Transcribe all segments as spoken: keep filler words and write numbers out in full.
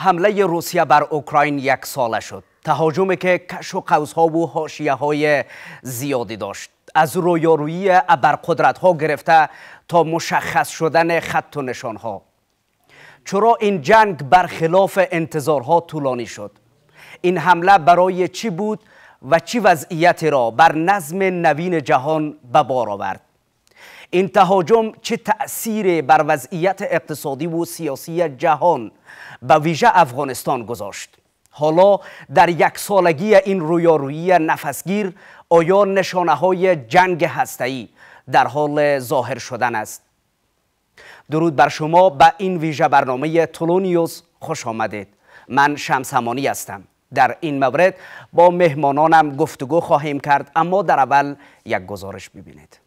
حمله روسیه بر اوکراین یک ساله شد. تهاجمی که کش و قوس‌ها و حاشیه‌های زیادی داشت. از رویارویی ابرقدرت‌ها گرفته تا مشخص شدن خط و نشان‌ها. چرا این جنگ برخلاف انتظارها طولانی شد؟ این حمله برای چی بود و چی وضعیتی را بر نظم نوین جهان به بار آورد؟ این تهاجم چه تأثیری بر وضعیت اقتصادی و سیاسی جهان به ویژه افغانستان گذاشت؟ حالا در یک سالگی این رویارویی نفسگیر آیا نشانه‌های جنگ هسته‌ای در حال ظاهر شدن است؟ درود بر شما، به این ویژه برنامه تولونیوز خوش آمدید. من شمس امانی هستم. در این مورد با مهمانانم گفتگو خواهیم کرد، اما در اول یک گزارش ببینید.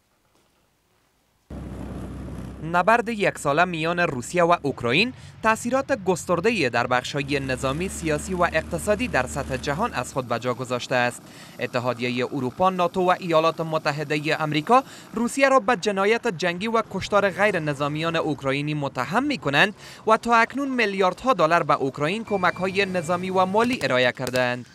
نبرد یک ساله میان روسیه و اوکراین تأثیرات گسترده‌ای در بخش‌های نظامی، سیاسی و اقتصادی در سطح جهان از خود به جا گذاشته است. اتحادیه اروپا، ناتو و ایالات متحده آمریکا روسیه را به جنایت جنگی و کشتار غیر نظامیان اوکراینی متهم می‌کنند و تا اکنون میلیاردها دلار به اوکراین کمک‌های نظامی و مالی ارائه کردند.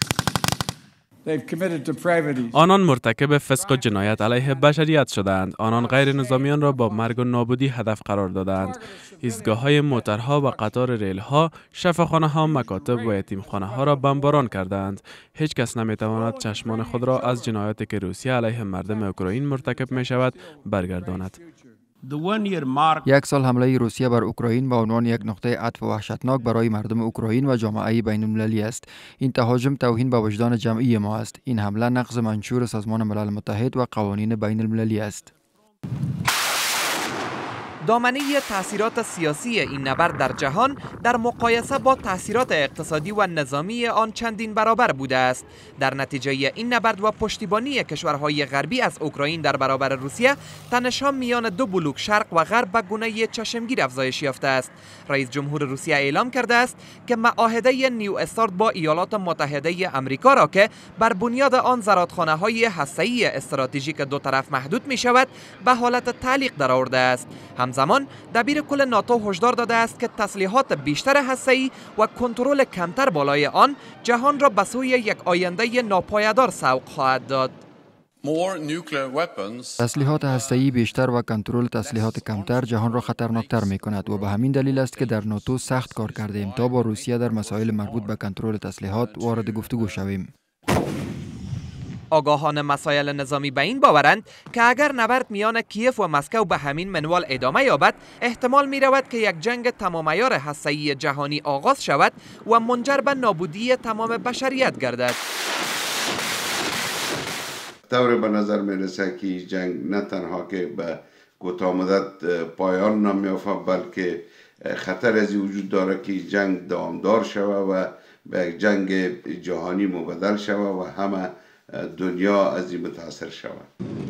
آنان مرتکب فسق و جنایت علیه بشریت شدند. آنان غیر نظامیان را با مرگ و نابودی هدف قرار دادند. ایستگاه‌های موترها و قطار ریل‌ها، شفاخانه‌ها، مکاتب و یتیمخانه‌ها را بمباران کردند. هیچ کس نمی‌تواند چشمان خود را از جنایاتی که روسیه علیه مردم اوکراین مرتکب می‌شود برگرداند. یک سال حمله روسیه بر اوکراین به عنوان یک نقطه عطف وحشتناک برای مردم اوکراین و جامعه بین المللی است. این تهاجم توهین به وجدان جمعی ما است. این حمله نقض منشور سازمان ملل متحد و قوانین بین المللی است. دامنه تأثیرات سیاسی این نبرد در جهان در مقایسه با تأثیرات اقتصادی و نظامی آن چندین برابر بوده است. در نتیجه این نبرد و پشتیبانی کشورهای غربی از اوکراین در برابر روسیه، تنش‌ها میان دو بلوک شرق و غرب به گونه چشمگیر افزایش یافته است. رئیس جمهور روسیه اعلام کرده است که معاهده نیو استارت با ایالات متحده آمریکا را که بر بنیاد آن زرادخانه‌های هسته‌ای استراتژیک دو طرف محدود می شود، به حالت تعلیق درآورده است. همزمان دبیر کل ناتو هشدار داده است که تسلیحات بیشتر هسته‌ای و کنترل کمتر بالای آن جهان را به سوی یک آینده ناپایدار سوق خواهد داد. تسلیحات هسته‌ای بیشتر و کنترل تسلیحات کمتر جهان را خطرناکتر می کند و به همین دلیل است که در ناتو سخت کار کردیم تا با روسیه در مسائل مربوط به کنترل تسلیحات وارد گفتگو شویم. آگاهان مسائل نظامی به این باورند که اگر نبرد میان کیف و مسکو به همین منوال ادامه یابد، احتمال می رود که یک جنگ تمام عیار هسته‌ای جهانی آغاز شود و منجر به نابودی تمام بشریت گردد. طور به نظر می رسد که جنگ نه تنها که به کوتاه مدت پایان نمی‌یابد، بلکه خطر از وجود دارد که جنگ دوامدار شود و به یک جنگ جهانی مبدل شود و همه دنیا از این متاثر شود.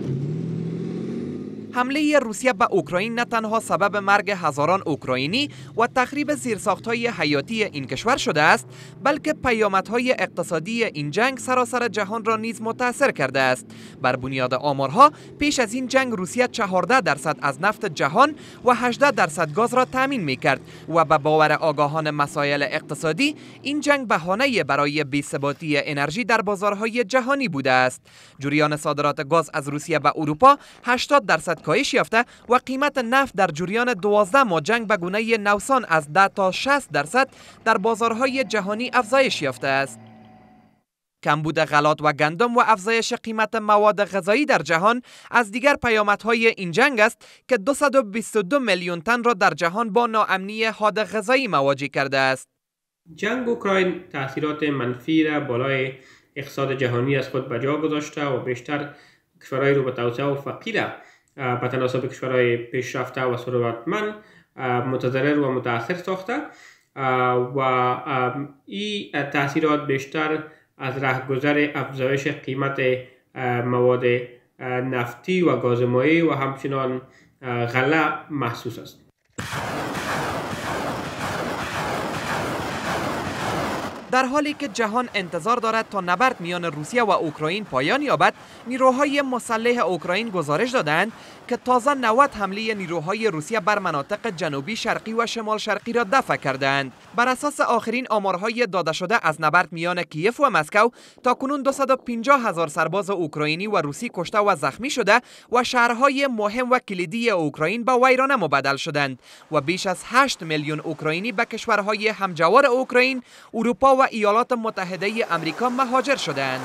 حمله روسیه به اوکراین نه تنها سبب مرگ هزاران اوکراینی و تخریب زیرساخت‌های حیاتی این کشور شده است، بلکه پیامدهای اقتصادی این جنگ سراسر جهان را نیز متاثر کرده است. بر بنیاد آمارها، پیش از این جنگ روسیه چهارده درصد از نفت جهان و هجده درصد گاز را تامین می‌کرد و به باور آگاهان مسائل اقتصادی، این جنگ بهانه برای بی‌ثباتی انرژی در بازارهای جهانی بوده است. جریان صادرات گاز از روسیه به اروپا هشتاد درصد کاهش یافته و قیمت نفت در جریان دوازده ماه جنگ به گونه نوسان از ده تا شصت درصد در بازارهای جهانی افزایش یافته است. کمبود غلات و گندم و افزایش قیمت مواد غذایی در جهان از دیگر پیامدهای این جنگ است که دویست و بیست و دو میلیون تن را در جهان با ناامنی حاد غذایی مواجه کرده است. جنگ اوکراین تاثیرات منفی را بالای اقتصاد جهانی از خود به جا گذاشته و بیشتر کشورهای رو به توسعه و فقیر به تناسب کشورهای پیشرفته و ثروتمند متضرر و متاثر ساخته و این تاثیرات بیشتر از رهگذر افزایش قیمت مواد نفتی و گازمایی و همچنان غله محسوس است. در حالی که جهان انتظار دارد تا نبرد میان روسیه و اوکراین پایان یابد، نیروهای مسلح اوکراین گزارش دادند که تازه نود حمله نیروهای روسیه بر مناطق جنوبی شرقی و شمال شرقی را دفع کردند. بر اساس آخرین آمارهای داده شده از نبرد میان کیف و مسکو، تاکنون دویست و پنجاه هزار سرباز اوکراینی و روسی کشته و زخمی شده و شهرهای مهم و کلیدی اوکراین به ویرانه مبدل شدند و بیش از هشت میلیون اوکراینی به کشورهای همجوار اوکراین، اروپا و ایالات متحده آمریکا مهاجر شدند.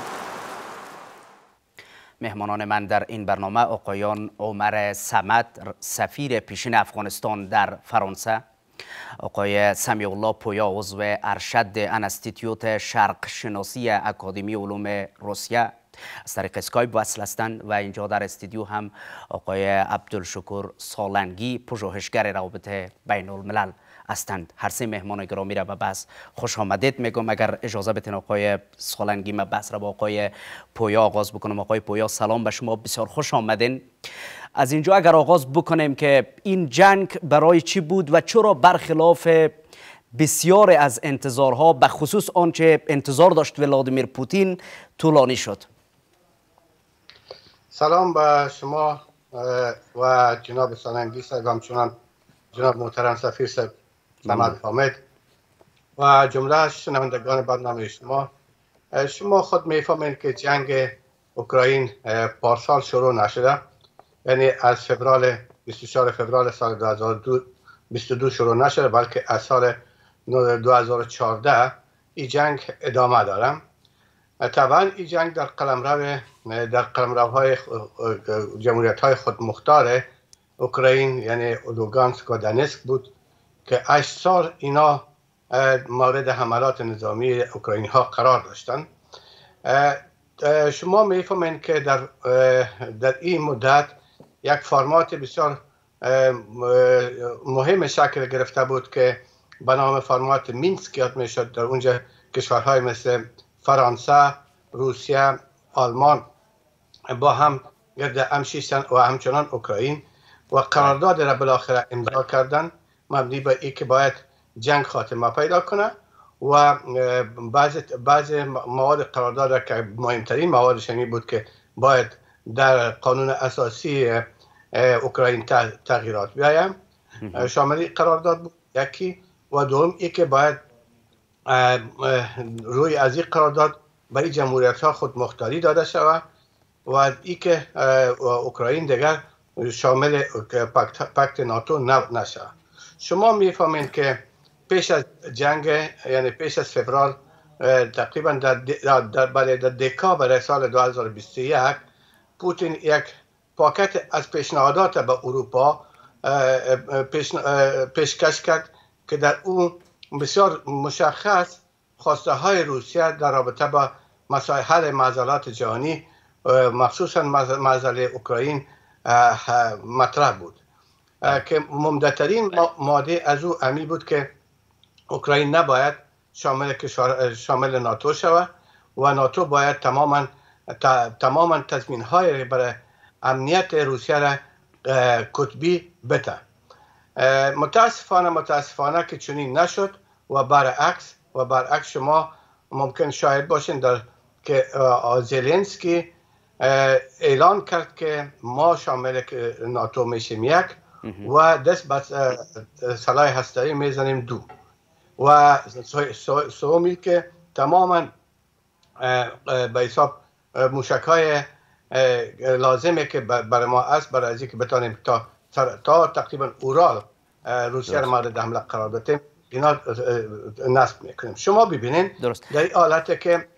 مهمانان من در این برنامه آقایان عمر صمد، سفیر پیشین افغانستان در فرانسه، آقای سمیع الله پویا، عضو ارشد انستیتیوت شرق شناسی اکادمی علوم روسیه، از طریق اسکایپ وصل هستند و اینجا در استودیو هم آقای عبدالشکور سالنگی، پژوهشگر روابط بین الملل هستند. هر سه مهمان گرامی را به بحث خوش آمدید میگم. اگر اجازه بدین آقای سالنگی، من بحث را با آقای پویا آغاز بکنم. آقای پویا سلام به شما، بسیار خوش آمدین. از اینجا اگر آغاز بکنیم که این جنگ برای چی بود و چرا برخلاف بسیار از انتظارها، به خصوص آنچه انتظار داشت ولادیمیر پوتین، طولانی شد؟ سلام به شما و جناب سالنگی صاحب، همچنان جناب محترم سفیر صاحب محمد حامد و جمله شنوندگان برنامه شما. شما خود میفهمید که جنگ اوکراین پارسال شروع نشده، یعنی از فوریه بیست و چهارم فوریه سال دو هزار و بیست و دو شروع نشده، بلکه از سال دو هزار و چهارده این جنگ ادامه داره. طبعا این جنگ در قلمرو در قلمروهای جمهوریت های خودمختار اوکراین یعنی لوگانسک و دنسک بود که هشت سال اینا مورد حملات نظامی اوکراینی ها قرار داشتند. شما میفهمین که در در این مدت یک فرمات بسیار مهم شکل گرفته بود که به نام فرمات مینسک یاد میشد. در اونجا کشورهای مثل فرانسه، روسیه، آلمان با هم گرد هم شیشتن و همچنان اوکراین و قرارداد را بالاخره امضا کردن مبنی به ای که باید جنگ خاتمه پیدا کنه و بعض بعض مواد قرارداد را که مهمترین موادش این بود که باید در قانون اساسی اوکراین تغییرات بیایم شامل قرارداد بود یکی، و دوم ای که باید روی از این قرارداد برای جمهوریت ها خود مختاری داده شود و ای که اوکراین دیگر شامل پاکت, پاکت ناتو نشه. شما میفهمید که پیش از جنگ، یعنی پیش از فوریه تقریبا در در برای در دکامبر سال دو هزار و بیست و یک پوتین یک پاکت از پیشنهادات به اروپا پیش پیشکش کرد که در اون بسیار مشخص خواسته های روسیه در رابطه با مسائل حل معضلات جهانی مخصوصا مسئله اوکراین مطرح بود که مهمترین ماده از او امی بود که اوکراین نباید شامل شامل ناتو شود و ناتو باید تماما تماما تضمین های برای امنیت روسیه را کتبی بده. متاسفانه متاسفانه که چنین نشد و برعکس و برعکس شما ممکن شاهد باشین در که زلنسکی اعلان کرد که ما شامل ناتو میشیم یک و دست به سلاح هسته‌ای میزنیم دو و سومی که تماما به حساب موشک‌های لازمه که برای ما است برای از اینکه بتانیم تا تا تقریبا اورال روسیه را مورد حمله قرار بدیم اینا نصب میکنیم. شما ببینین درست در این حالت که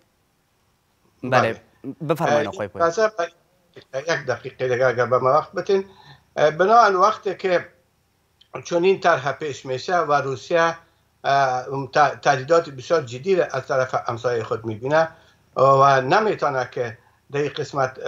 بله بفرمایید آقای پویا. یک دقیقه دیگه اگر به ما وقت بتین، بنابراین وقتی که چون این طرح پیش میشه و روسیه تهدیدات بسیار جدی را از طرف همسایه خود میبینه و نمیتونه که در این قسمت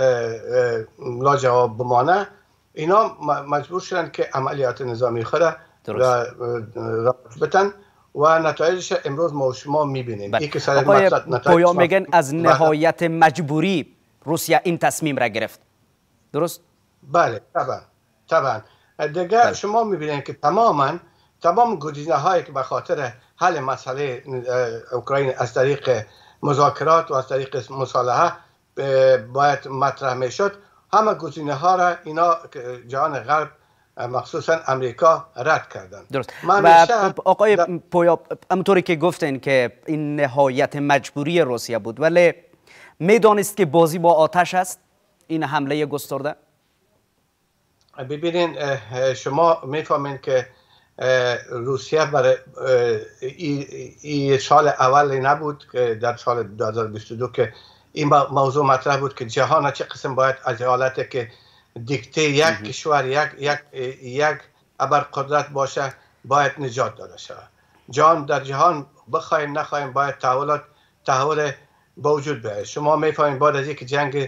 لاجواب بمانه، اینا مجبور شدن که عملیات نظامی خود را بتن و نتایجش امروز ما شما میبینیم. آقای پویا میگن از نهایت مجبوری روسیه این تصمیم را گرفت، درست؟ بله طبعا طبعا دیگه بله. شما میبینید که تماما تمام گزینه هایی که به خاطر حل مسئله اوکراین از طریق مذاکرات و از طریق مصالحه باید مطرح میشد، همه گزینه ها را اینا جهان غرب مخصوصا امریکا رد کردن. درست. و آقای در... پویا، همونطوری که گفتین که این نهایت مجبوری روسیه بود، ولی میدانست که بازی با آتش است این حمله گسترده؟ ببینین شما میفهمین که روسیه برای این سال اولی نبود که در سال دو هزار و بیست و دو که این موضوع مطرح بود که جهان چه قسم باید از حالتی که دیکته یک کشور یک یک یک ابرقدرت باشه باید نجات داده شود. جهان در جهان بخوایم نخوایم باید تحولات تحول با وجود بیاید. شما میفهمید بعد از اینکه جنگ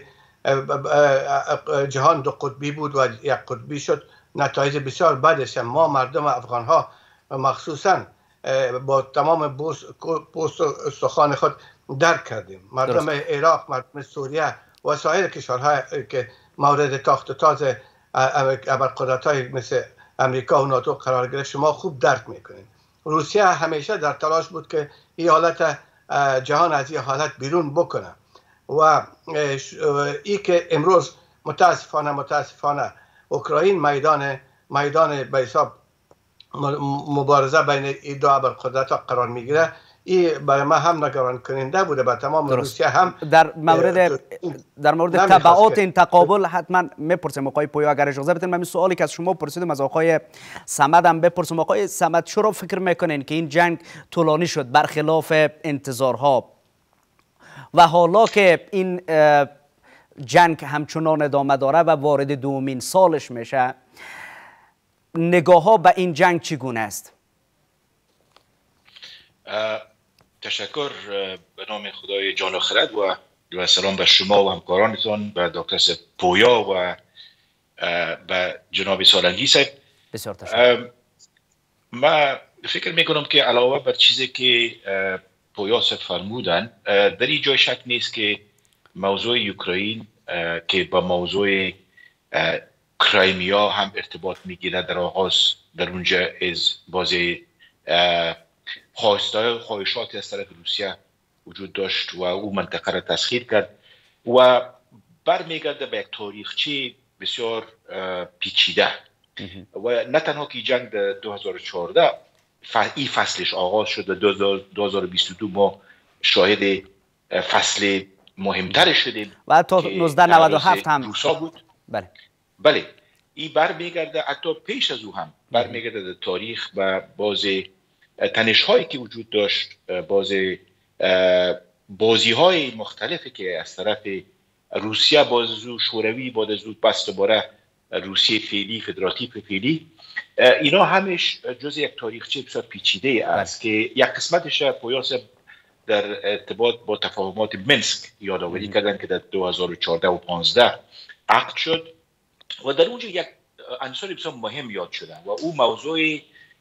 جهان دو قطبی بود و یک قطبی شد، نتایج بسیار بدش ما مردم افغان ها مخصوصا با تمام پوست و استخوان خود درک کردیم. مردم درست. عراق، مردم سوریه و سایر کشورهای که مورد تاخت و تاز ابرقدرت‌های مثل امریکا و ناتو قرار گرفت شما خوب درک میکنید. روسیه همیشه در تلاش بود که این حالت جهان از این حالت بیرون بکنه و ای که امروز متاسفانه متاسفانه اوکراین میدان میدان به حساب مبارزه بین این دو ابرقدرت‌ها قرار میگیره. این برای ما هم نگران کننده بوده، با تمام روسیه هم در مورد در مورد تبعات این تقابل حتما میپرسم. آقای پویا اگر اجازه بدین من این سوالی که از شما پرسیدم از آقای صمد هم بپرسم. آقای صمد چرا فکر میکنین که این جنگ طولانی شد برخلاف انتظارها و حالا که این جنگ همچنان ادامه داره و وارد دومین سالش میشه، نگاه ها به این جنگ چگونه است؟ تشکر به نام خدای جان و خرد و سلام به شما و همکارانتان، به دکتر پویا و به جناب سالنگی صاحب. بسیار تشکر. من فکر میکنم که علاوه بر چیزی که پویا صاحب فرمودن، در این جای شک نیست که موضوع اوکراین که با موضوع کرایمیا هم ارتباط میگیره در آغاز در اونجا از بازی خواستای خواهشاتی از طرف روسیه وجود داشت و او منطقه را تسخیر کرد و برمیگرده به یک تاریخچه بسیار پیچیده و نه تنها که جنگ در دو هزار و چهارده این فصلش آغاز شد و دو هزار و بیست و دو ما شاهد فصل مهمتر شدیم و حتی نوزده نود و هفت هم روسا بود. بله بله این برمیگرده حتی پیش از او هم برمیگرده در تاریخ و باز تنش هایی که وجود داشت، باز بازی های مختلفی که از طرف روسیه باز از او شوروی باز از او بست باره روسیه فعلی فدراتیو فعلی، اینا همش جز یک تاریخچه بسیار پیچیده است که یک قسمتش پویاس در ارتباط با تفاهمات منسک یادآوری کردن که در دو هزار و چهارده و پانزده عقد شد و در اونجا یک عنصر بسیار مهم یاد شدن و او موضوع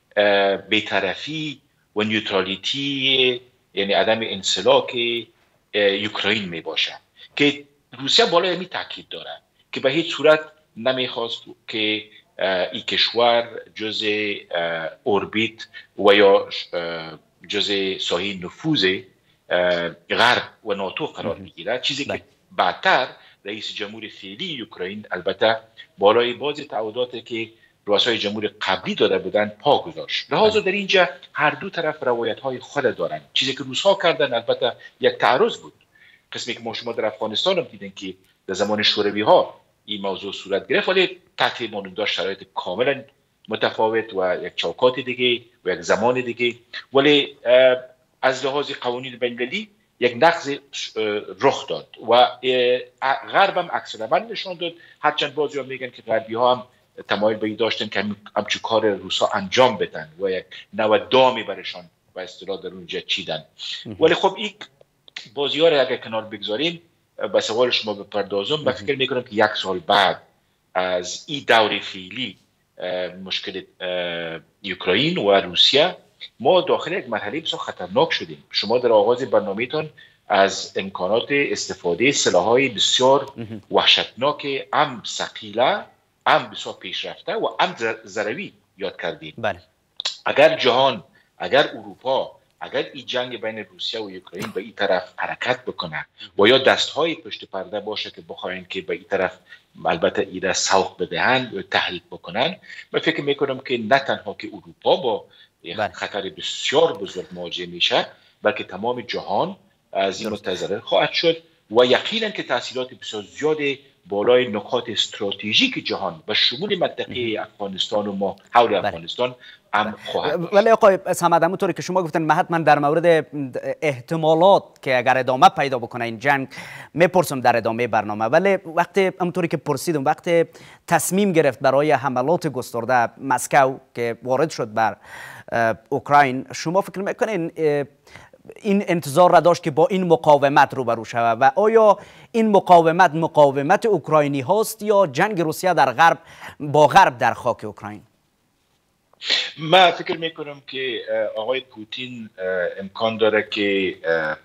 بی‌طرفی و نیوترالیتی، یعنی عدم انسلاک اوکراین می باشه که روسیه بالای می تاکید داره که به هیچ صورت نمیخواست که این کشور جز اوربیت و یا جز ساحه نفوذ غرب و ناتو قرار میگیره، چیزی که بعدتر رئیس جمهور فعلی اوکراین البته بالای باز تعهداتی که رؤسای جمهور قبلی داده بودن پا گذاشت. لحاظا در اینجا هر دو طرف روایت های خود دارن. چیزی که روس‌ها کردن البته یک تعرض بود، قسمی که ما شما در افغانستان هم دیدن که در زمان شوروی ها این موضوع صورت گرفت، ولی تحت مانندار شرایط کاملا متفاوت و یک چوکات دیگه و یک زمان دیگه، ولی از لحاظ قوانین بین‌المللی یک نقض رخ داد و غرب هم عکس العمل نشان داد. هرچند بعضی ها میگن که غربی ها هم تمایل به این داشتن که همچون کار روسا انجام بدن و یک نوع دامی برشان و اصطلاح در اونجا چیدن، ولی خب این بازی ها را اگر کنار بگذاریم به سوال شما بپردازم، من فکر میکنم که یک سال بعد از این دور فعلی مشکل اوکراین و روسیه ما داخل یک مرحله بسیار خطرناک شدیم. شما در آغاز برنامه‌تان از امکانات استفاده سلاح‌های بسیار وحشتناک ام ثقیله، ام بسیار پیشرفته و ام ضروی یاد کردید. بله. اگر جهان، اگر اروپا اگر این جنگ بین روسیه و اوکراین به این طرف حرکت بکنه و یا دستهای پشت پرده باشه که بخواین که به این طرف البته ایره سوق بدهند و تحریک بکنن، من فکر میکنم که نه تنها که اروپا با خطر بسیار بزرگ مواجه میشه، بلکه تمام جهان از این متضرر خواهد شد و یقینا که تاثیرات بسیار زیاد بالای نقاط استراتژیک جهان و شمول منطقه افغانستان و ما حول افغانستان هم خواهد داشت. ولی آقای صمد، همونطوری که شما گفتن، حتما در مورد احتمالات که اگر ادامه پیدا بکنه این جنگ میپرسم در ادامه برنامه، ولی وقتی همونطوری که پرسیدم، وقتی تصمیم گرفت برای حملات گسترده مسکو که وارد شد بر اوکراین، شما فکر میکنین این انتظار را داشت که با این مقاومت روبرو شود و آیا این مقاومت مقاومت اوکراینی هاست یا جنگ روسیه در غرب با غرب در خاک اوکراین؟ من فکر میکنم که آقای پوتین امکان داره که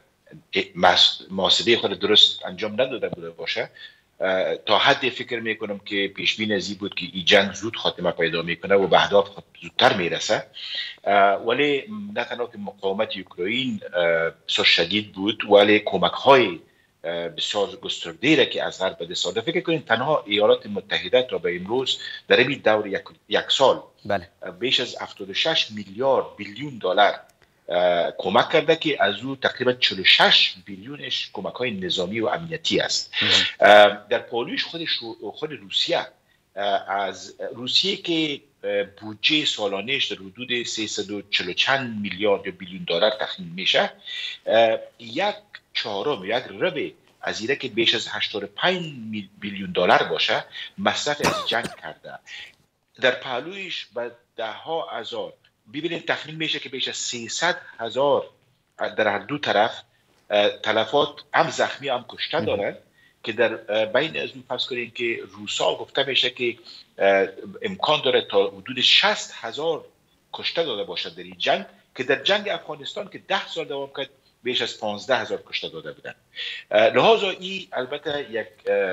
محاسبه خود درست انجام نداده بوده باشه. تا حدی فکر میکنم که پیش بینی از این بود که این جنگ زود خاتمه پیدا میکنه و به اهداف زودتر میرسه، ولی نه تنها که مقاومت اوکراین بسیار شدید بود، ولی کمک های بسیار گسترده را که از غرب به دست آورده. فکر کنید تنها ایالات متحده تا به امروز در این دور یک, یک سال بله. بیش از هفتاد و شش میلیارد بیلیون دلار کمک کرده که از او تقریبا چهل و شش بیلیونش کمک های نظامی و امنیتی است. در پالوش خودش خود روسیه از روسیه که بودجه سالانهش در حدود سیصد و چهل چند میلیارد یا بیلیون دلار تخمین میشه، یک چهارم یک ربع از ایره که بیش از هشتاد و پنج بیلیون دلار باشه مصرف از جنگ کرده. در پهلویش به ده ها هزار، ببینید تخمین میشه که بیش از سیصد هزار در هر دو طرف تلفات هم زخمی هم کشته دارن که در بین از اون پس کنید که روسا گفته میشه که امکان داره تا حدود شصت هزار کشته داده باشد در این جنگ، که در جنگ افغانستان که ده سال دوام کرد بیش از پانزده هزار کشته داده بودن. لحاظا این البته یک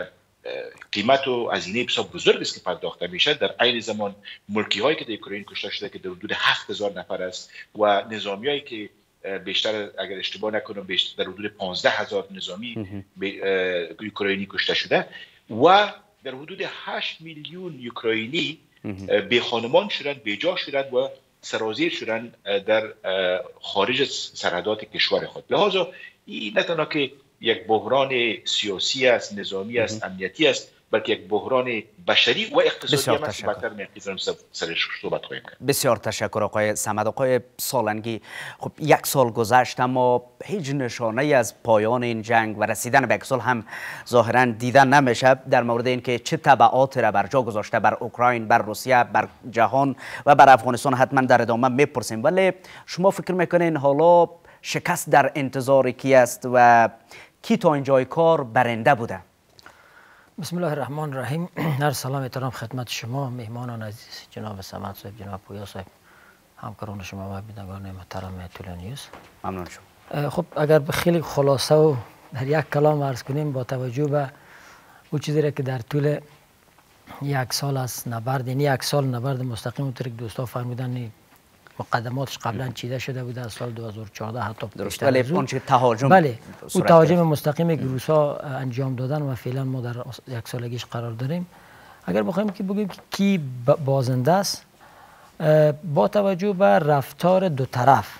قیمت و هزینه بسیار بزرگ است که پرداخته میشه. در عین زمان ملکی هایی که در اوکراین کشته شده که در حدود هفت هزار نفر است و نظامی هایی که بیشتر اگر اشتباه نکنم بیشتر در حدود پانزده هزار نظامی اوکراینی کشته شده و در حدود هشت میلیون اوکراینی بی خانمان شدن، بی جا شدن و سرازیر شدن در خارج از سرحدات کشور خود. لحاظا این نه تنها که یک بحران سیاسی است، نظامی است، امنیتی است، بلکه یک بحران بشری و اقتصادی هم است که بهتر می‌تونیم سرش صحبت کنیم. بسیار تشکر آقای صمد. آقای سالنگی، خب یک سال گذشت اما هیچ نشانه از پایان این جنگ و رسیدن به یک سال هم ظاهراً دیدن نمیشه در مورد اینکه چه تبعاتی را بر جا گذاشته بر اوکراین، بر روسیه، بر جهان و بر افغانستان. حتما در ادامه میپرسیم، ولی شما فکر میکنین حالا شکست در انتظار کی است و کی تا اینجای کار برنده بوده؟ بسم الله الرحمن الرحیم. هر سلام احترام خدمت شما مهمانان عزیز، جناب صمد صاحب، جناب پویا صاحب، همکاران شما و بینندگان محترم تلویزیون. ممنون شما. خب اگر خیلی خلاصه و در یک کلام عرض کنیم، با توجه به اون چیزی را که در طول یک سال از نبرد، یعنی یک سال نبرد مستقیم، اونطور که دوستا فرمودن مقدماتش قبلا چیده شده بوده از سال دو هزار و چهارده حتی بیشتر. ولی اون چه تهاجم، بله اون تهاجم مستقیمی که روسا انجام دادن و فعلا ما در یک سالگیش قرار داریم. اگر بخوایم که بگیم که کی بازنده است، با توجه به رفتار دو طرف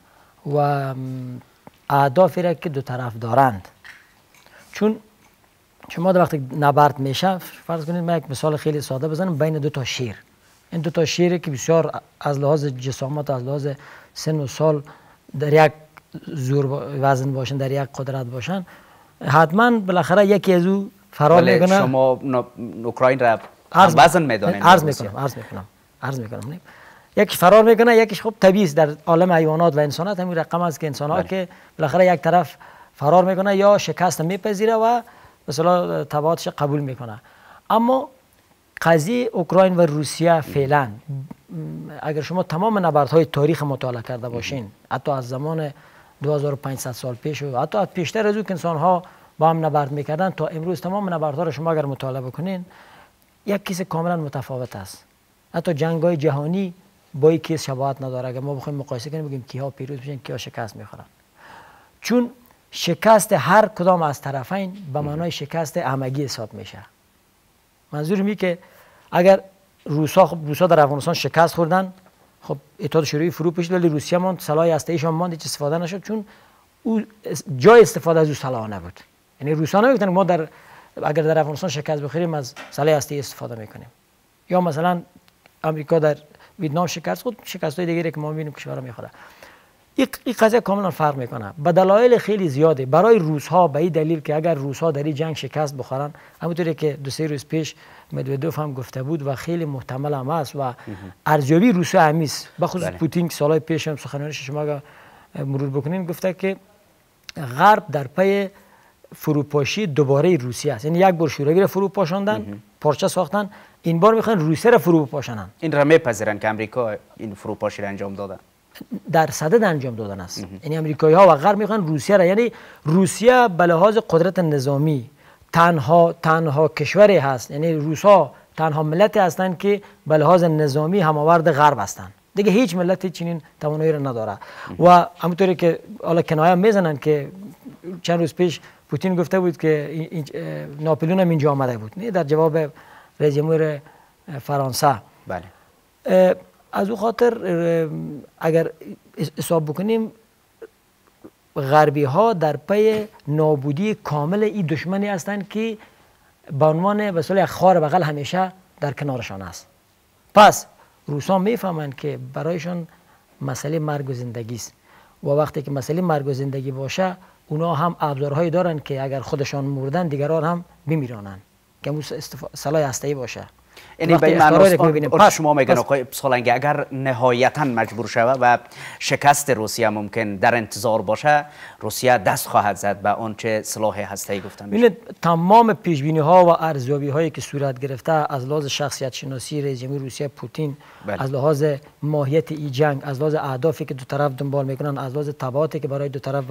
و اهدافی را که دو طرف دارند، چون شما در وقتی نبرد میشه، فرض کنید من یک مثال خیلی ساده بزنم، بین دو تا شیر، این دو تا شیری که بسیار از لحاظ جسامت، از لحاظ سن و سال در یک زور وزن باشن، در یک قدرت باشن، حتما بالاخره یکی از او فرار میکنه. شما اوکراین را از وزن میدونید؟ عرض میکنم عرض میکنم عرض میکنم یکی فرار میکنه، یکیش خب طبیعی است. در عالم حیوانات و انسانات همین رقم است که انسان ها که بالاخره یک طرف فرار میکنه یا شکست میپذیره و مثلا تبعاتش قبول میکنه. اما قضیه اوکراین و روسیه فعلا اگر شما تمام نبردهای تاریخ مطالعه کرده باشین، حتی از زمان دو هزار و پانصد سال پیش و حتی از پیشتر از اون که انسان ها با هم نبرد میکردن تا امروز، تمام نبردها رو شما اگر مطالعه بکنین یک چیز کاملا متفاوت است. حتی جنگ های جهانی با این کیس شباهت نداره. اگر ما بخوایم مقایسه کنیم بگیم کیها پیروز میشن کیها شکست میخورن، چون شکست هر کدام از طرفین به معنای شکست همگی حساب میشه. منظورم اینه که اگر روسا خب روسا در افغانستان شکست خوردن، خب اتحاد شوروی فرو پیچید ولی روسیه ماند، سلاح هسته‌ایشان ماند، هیچ استفاده نشد چون او جای استفاده از او سلاح نبود. یعنی روسا نمیگفتن ما در اگر در افغانستان شکست بخوریم از سلاح هسته‌ای استفاده میکنیم. یا مثلا امریکا در ویتنام شکست خورد، شکست‌های دیگری که ما می‌بینیم کشورها می‌خوره. این قضیه کاملا فرق میکنه به دلایل خیلی زیاده. برای روس‌ها به این دلیل که اگر روس‌ها در این جنگ شکست بخورن، همونطوری که دو سه روز پیش مدودوف هم گفته بود و خیلی محتمل هم است و ارزیابی روس‌ها هم است، بخصوص پوتین که سالهای پیش هم سخنرانیش شما مرور بکنین گفته که غرب در پی فروپاشی دوباره روسیه است. یعنی یک بار شوروی را فرو پاشاندن، پارچه ساختن، این بار میخوان روسیه را فرو پاشانن. این را میپذیرن که امریکا این فروپاشی را انجام داده؟ در صدد انجام دادن است. یعنی امریکایی ها و غرب میخوان روسیه را، یعنی روسیه به لحاظ قدرت نظامی تنها تنها کشوری هست، یعنی روسا تنها ملتی هستند که به لحاظ نظامی هماورد غرب هستند. دیگه هیچ ملتی چنین توانایی را نداره. و همونطوری که حالا کنایه میزنن که چند روز پیش پوتین گفته بود که ناپلئون هم اینجا آمده بود، نه در جواب رئیس جمهور فرانسه. بله. از او خاطر اگر حساب بکنیم غربی ها در پی نابودی کامل این دشمنی هستند که به عنوان به صورت یک خار بغل همیشه در کنارشان است. پس روسا میفهمند که برایشان مسئله مرگ و زندگی است و وقتی که مسئله مرگ و زندگی باشه اونا هم ابزارهایی دارن که اگر خودشان مردن دیگران هم بمیرانند که سلاح هسته‌ای باشه. یعنی به این معنی شما میگن آقای سالنگی اگر نهایتا مجبور شود و شکست روسیه ممکن در انتظار باشه، روسیه دست خواهد زد به آنچه سلاح هسته‌ای گفتن میشه. ببینید تمام پیش بینی ها و ارزیابی هایی که صورت گرفته از لحاظ شخصیت شناسی رئیس جمهور روسیه پوتین، بله. از لحاظ ماهیت این جنگ، از لحاظ اهدافی که دو طرف دنبال میکنن، از لحاظ تبعاتی که برای دو طرف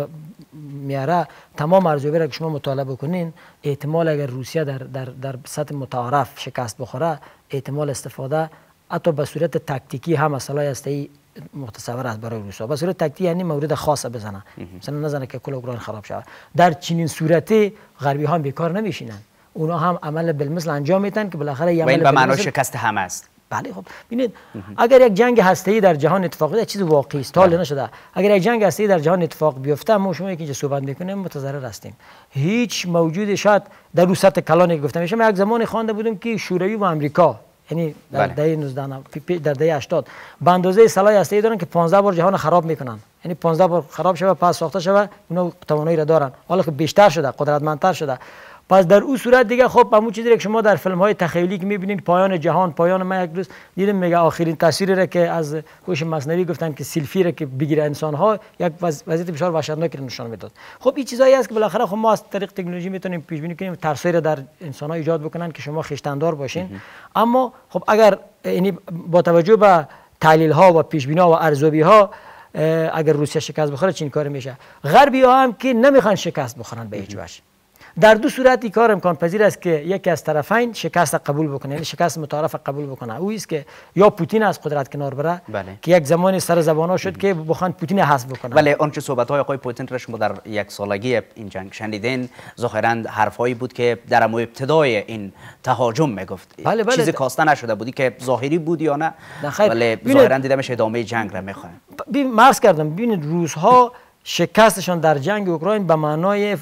میاره، تمام ارزیابی را که شما مطالعه بکنین، احتمال اگر روسیه در در در سطح متعارف شکست بخوره، احتمال استفاده حتی به صورت تاکتیکی هم از سلاح هسته‌ای متصور است برای روسا. به صورت تاکتیکی یعنی مورد خاصه بزنه، مثلا نزنه که کل اوکراین خراب شود. در چنین صورتی غربی ها بیکار نمیشینن، اونا هم عمل بالمثل انجام میدن که بالاخره یه عمل به معنای شکست هم است. بله. خب ببینید اگر یک جنگ هسته‌ای در جهان اتفاق بیفته، چیز واقعی است، حال نشده. اگر یک جنگ هسته‌ای در جهان اتفاق بیفته، ما شما که اینجا صحبت میکنیم متضرر هستیم. هیچ موجود شاید در رو سطح کلانی که گفتم میشه، من یک زمانی خوانده بودم که شوروی و آمریکا یعنی در دهه نوزده در دهه هشتاد به اندازه سلاح هسته‌ای دارن که پانزده بار جهان خراب میکنن. یعنی پانزده بار خراب شوه پس ساخته شوه، اونا توانایی را دارن، حالا که بیشتر شده، قدرتمندتر شده. پس در اون صورت دیگه خب همون چیزی که شما در فیلم های تخیلی که میبینید پایان جهان، پایان، من یک روز دیدم میگه آخرین تصویری را که از هوش مصنوعی گفتن که سلفی را که بگیره انسان ها، یک وضعیت بسیار وحشتناکی رو نشان میداد. خب این چیزایی است که بالاخره خب ما از طریق تکنولوژی میتونیم پیش بینی کنیم، ترسایی را در انسان ها ایجاد بکنن که شما خویشتندار باشین. اما خب اگر یعنی با توجه به تحلیل ها و پیش بینی ها و ارزیابی ها اگر روسیه شکست بخوره چین کار میشه. غربی ها هم که نمیخوان شکست بخورن به هیچ وجه. در دو صورت این کار امکان پذیر است که یکی از طرفین شکست قبول بکنه، یعنی شکست متعارف قبول بکنه. او است که یا پوتین از قدرت کنار بره، بله. که یک زمانی سر زبانا شد که بخوان پوتین حذف بکنه. ولی آنچه صحبت های آقای پوتین را شما در یک سالگی این جنگ شنیدین، ظاهرا حرفایی بود که در ابتدای این تهاجم میگفت. بله بله. چیزی کاسته نشده بودی که ظاهری بود یا نه؟ ولی ظاهرا دیدمش ادامه جنگ را میخوان. مرز کردم ببینید روزها شکستشان در جنگ اوکراین به معنای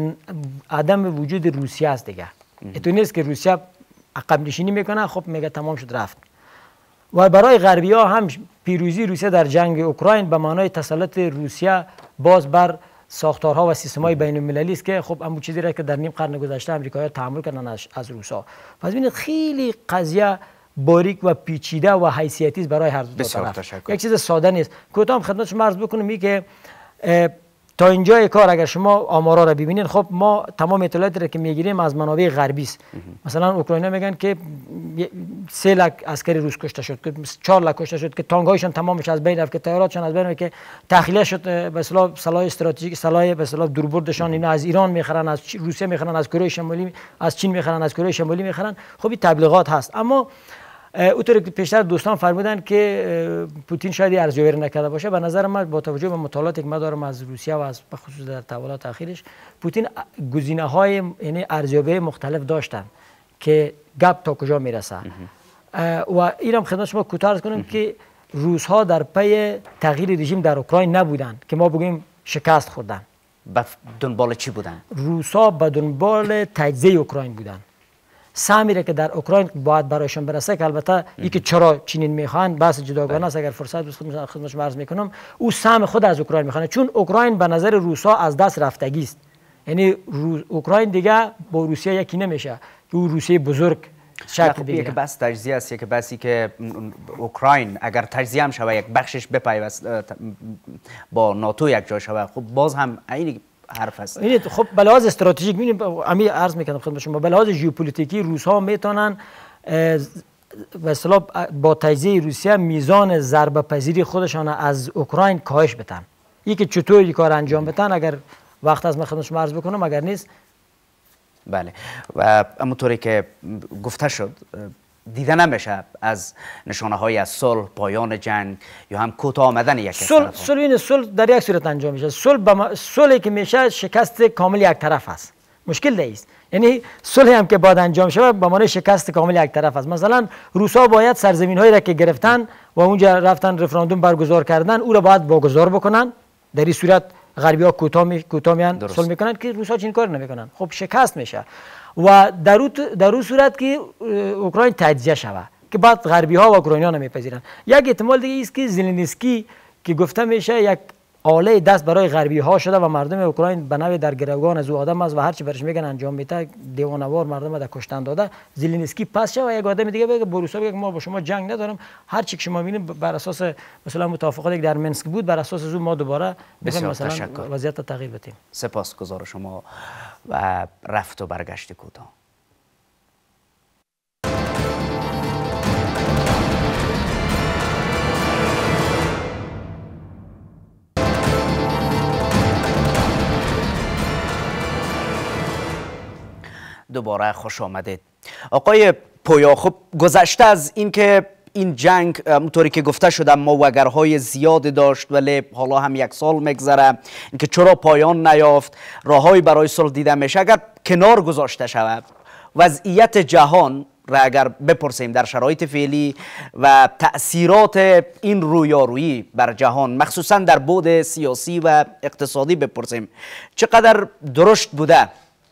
عدم وجود روسیه است دیگه. اینطور نیست که روسیه عقب نشینی میکنه خب میگه تمام شد رفت. و برای غربی ها هم پیروزی روسیه در جنگ اوکراین به معنای تسلط روسیه باز بر ساختارها و سیستم‌های بین‌المللی است که خب همون چیزی را که در نیم قرن گذشته آمریکایی‌ها تحمل کردن از, از روسا. پس ببینید خیلی قضیه باریک و پیچیده و حیثیتی است برای هر دو طرف. یک چیز ساده نیست. کوتاه خدمت شما عرض بکنم می که تا اینجای کار اگر شما آمارا را ببینید، خب ما تمام اطلاعاتی را که میگیریم از منابع غربی است. مثلا اوکراینیا میگن که سه لک عسکری روس کشته شد، که چهار لک کشته شد، که تانک‌هایشان تمامش از بین رفت، که طیاراتشان از بین رفت، که تخلیه شد به اصطلاح سلاح استراتژیک، سلاح به اصطلاح دوربردشان اینا از ایران میخرن، از روسیه میخرن، از کره شمالی، از چین میخرن، از کره شمالی میخرن. خب این تبلیغات هست. اما اونطور که پیشتر دوستان فرمودن که پوتین شاید ارزیابی نکرده باشه. به نظر من با توجه به مطالعاتی که من دارم از روسیه و از بخصوص در تحولات اخیرش، پوتین گزینه‌های یعنی ارزیابی مختلف داشتن که گپ تا کجا میرسه. و اینم خدمت شما کوتاه عرض کنم که روس‌ها در پی تغییر رژیم در اوکراین نبودن که ما بگیم شکست خوردن. به دنبال چی بودن؟ روس‌ها به دنبال تجزیه اوکراین بودن. سهمی را که در اوکراین باید برایشان برسه، که البته ای که چرا چنین میخوان بحث جداگانه است، اگر فرصت بود خدمت شما عرض میکنم، او سهم خود از اوکراین میخوان، چون اوکراین به نظر روس‌ها از دست رفتگی است. یعنی اوکراین دیگه با روسیه یکی نمیشه که او روسیه بزرگ شکل بگیره. یک بحث تجزیه است، یک بحثی که اوکراین اگر تجزیه هم شود یک بخشش بپیوست با ناتو یک جا شود، خب باز هم این حرف است. این خب به لحاظ استراتژیک ببینید، امی عرض میکنم خدمت شما، به لحاظ ژئوپلیتیکی روس‌ها میتونن به اصطلاح با تجزیه روسیه میزان ضربه پذیری خودشان از اوکراین کاهش بدن. یکی چطور این کار انجام بدن اگر وقت از من خدمت شما عرض بکنم، اگر نیست. بله، و همونطوری که گفته شد دیده نمیشه از نشانه های از صلح، پایان جنگ یا هم کوتاه آمدن یک صلح. صلح صلح در یک صورت انجام میشه. صلح بم... صلحی که میشه شکست کامل یک طرف است. مشکل دیست. یعنی صلحی هم که بعد انجام شود به معنی شکست کامل یک طرف است. مثلا روس‌ها باید سرزمین هایی را که گرفتن و اونجا رفتن رفراندوم برگزار کردن، او را باید واگذار بکنن. در این صورت غربی ها کوتاه می کوتاه میان صلح میکنن که روس‌ها چنین کار نمیکنن. خب شکست میشه. و در اون در اون صورت که اوکراین تجزیه شود که بعد غربی ها و اوکراینی ها نمیپذیرن. یک احتمال دیگه است که زلنسکی که گفته میشه یک آله دست برای غربی ها شده و مردم اوکراین به نوعی در گروگان از او آدم است و هر چی برش میگن انجام میده، دیوانه‌وار مردم را کشتن داده. زلنسکی پس شه و یک آدم دیگه بگه بروسا بگه ما با شما جنگ ندارم، هر چی که شما میبینید بر اساس مثلا متافقاتی که در منسک بود بر اساس از ما دوباره بخوایم مثلا وضعیت تغییر بدیم. سپاسگزار شما و رفت و برگشت کوتاه. دوباره خوش آمدید آقای پویا. خب گذشته از اینکه این جنگ همونطوری که گفته شده ماوگرهای زیادی داشت، ولی حالا هم یک سال میگذره، اینکه چرا پایان نیافت، راههایی برای صلح دیده میشه. اگر کنار گذاشته شود وضعیت جهان را اگر بپرسیم در شرایط فعلی و تأثیرات این رویارویی بر جهان، مخصوصا در بعد سیاسی و اقتصادی بپرسیم، چقدر درشت بوده؟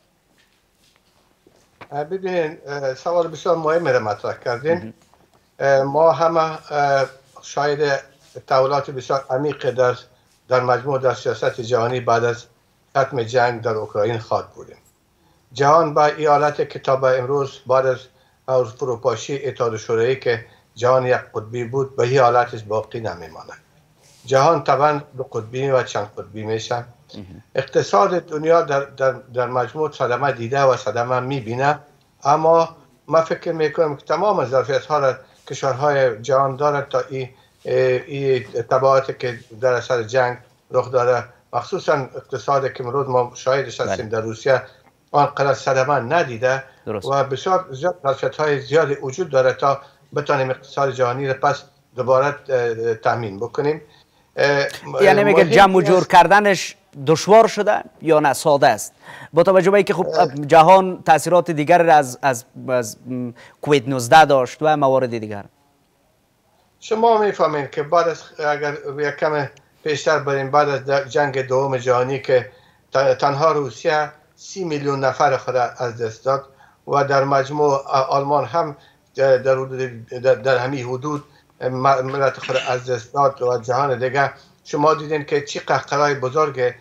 ببینید سوال بسیار مهم را مطرح کردین. ما همه شاید تحولات بسیار عمیق در در مجموع در سیاست جهانی بعد از ختم جنگ در اوکراین خواهد بودیم. جهان با این حالت که تا به امروز بعد از فروپاشی اتحاد شوروی که جهان یک قطبی بود به این حالتش باقی نمیماند. جهان طبعا دو قطبی و چند قطبی میشه. اقتصاد دنیا در, در, در مجموع صدمه دیده و صدمه میبینه، اما ما فکر میکنم که تمام ظرفیت ها را کشورهای جهان دارد تا این ای تبعاتی که در اثر جنگ رخ داره، مخصوصا اقتصادی که امروز ما شاهدش هستیم در روسیه آنقدر صدمه ندیده درست. و بسیار زیاد ظرفیت های زیادی وجود داره تا بتانیم اقتصاد جهانی را پس دوباره تامین بکنیم. یعنی میگه جمع جور کردنش دشوار شده یا نه ساده است، با توجه به اینکه خب جهان تاثیرات دیگر از از, از کووید نوزده داشت و موارد دیگر؟ شما میفهمید که بعد از اگر یک کم پیشتر بریم، بعد از جنگ دوم جهانی که تنها روسیه سی میلیون نفر خود از دست داد و در مجموع آلمان هم در در, در همین حدود ملت خود از دست داد و جهان دیگه شما دیدین که چی قهقرای بزرگ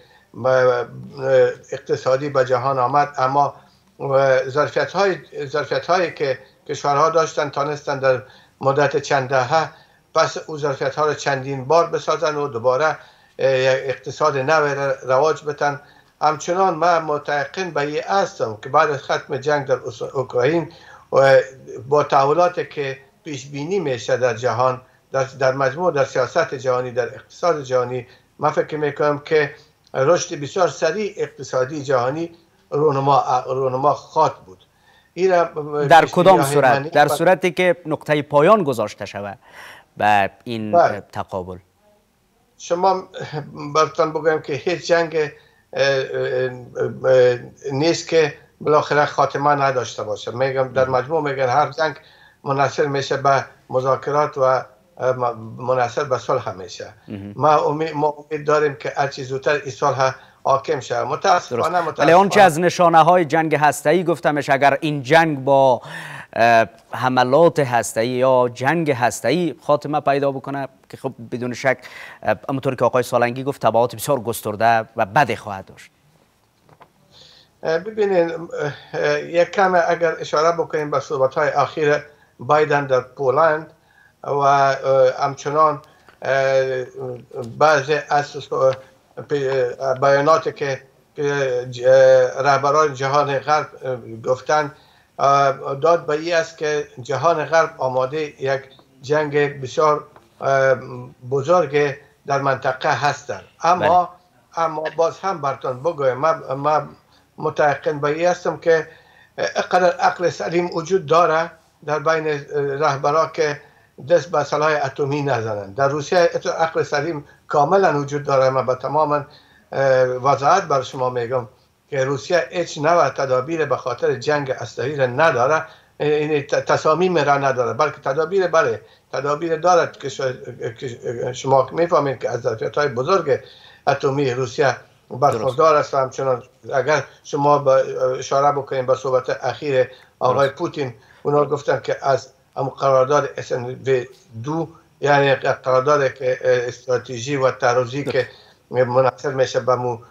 اقتصادی به جهان آمد، اما ظرفیت های ظرفیت هایی که کشورها داشتن تانستن در مدت چند دهه پس او ظرفیت ها را چندین بار بسازن و دوباره اقتصاد نو رواج بتن. همچنان من متيقن به این هستم که بعد از ختم جنگ در اوکراین و با تحولاتی که پیش بینی میشه در جهان، در, در مجموع در سیاست جهانی، در اقتصاد جهانی، من فکر میکنم که رشد بسیار سریع اقتصادی جهانی رونما رونما خواهد بود. در کدام صورت؟ در صورتی که نقطه پایان گذاشته شود به این بله. تقابل. شما براتون بگویم که هیچ جنگ نیست که بالاخره خاتمه نداشته باشه. میگم در مجموع میگن هر جنگ منحصر میشه به مذاکرات و منحصر به صلح میشه. ما امید ما امید داریم که هر چیز زودتر این صلح حاکم شه. متاسفانه ولی آنچه از نشانه های جنگ هسته‌ای گفتمش، اگر این جنگ با حملات هسته‌ای یا جنگ هسته‌ای خاتمه پیدا بکنه که خب بدون شک همونطور که آقای سالنگی گفت تبعات بسیار گسترده و بدی خواهد داشت. ببینید یک کم اگر اشاره بکنیم به صحبت‌های اخیر بایدن در پولند و همچنان بعضی از بیاناتی که رهبران جهان غرب گفتن داد به این است که جهان غرب آماده یک جنگ بسیار بزرگ در منطقه هستند. اما اما باز هم براتون بگویم ما, ما متيقن به این هستم که اقدر عقل سلیم وجود داره در بین رهبران که دست به سلاح اتمی نزنند. در روسیه عقل سلیم کاملا وجود داره. من با تماما وضاحت بر شما میگم که روسیه هیچ نوع تدابیر به خاطر جنگ اسلحه‌ای را نداره، این تصامیم را نداره، بلکه تدابیر بله تدابیر دارد که شما میفهمید که از ظرفیت‌های بزرگ اتمی روسیه برخوردار است. همچنان اگر شما اشاره بکنید به صحبت اخیر آقای پوتین، اونا گفتن که از ام قرارداد اس ان وی دو یعنی قرارداد که استراتژی و تعرضی که منحصر میشه به مو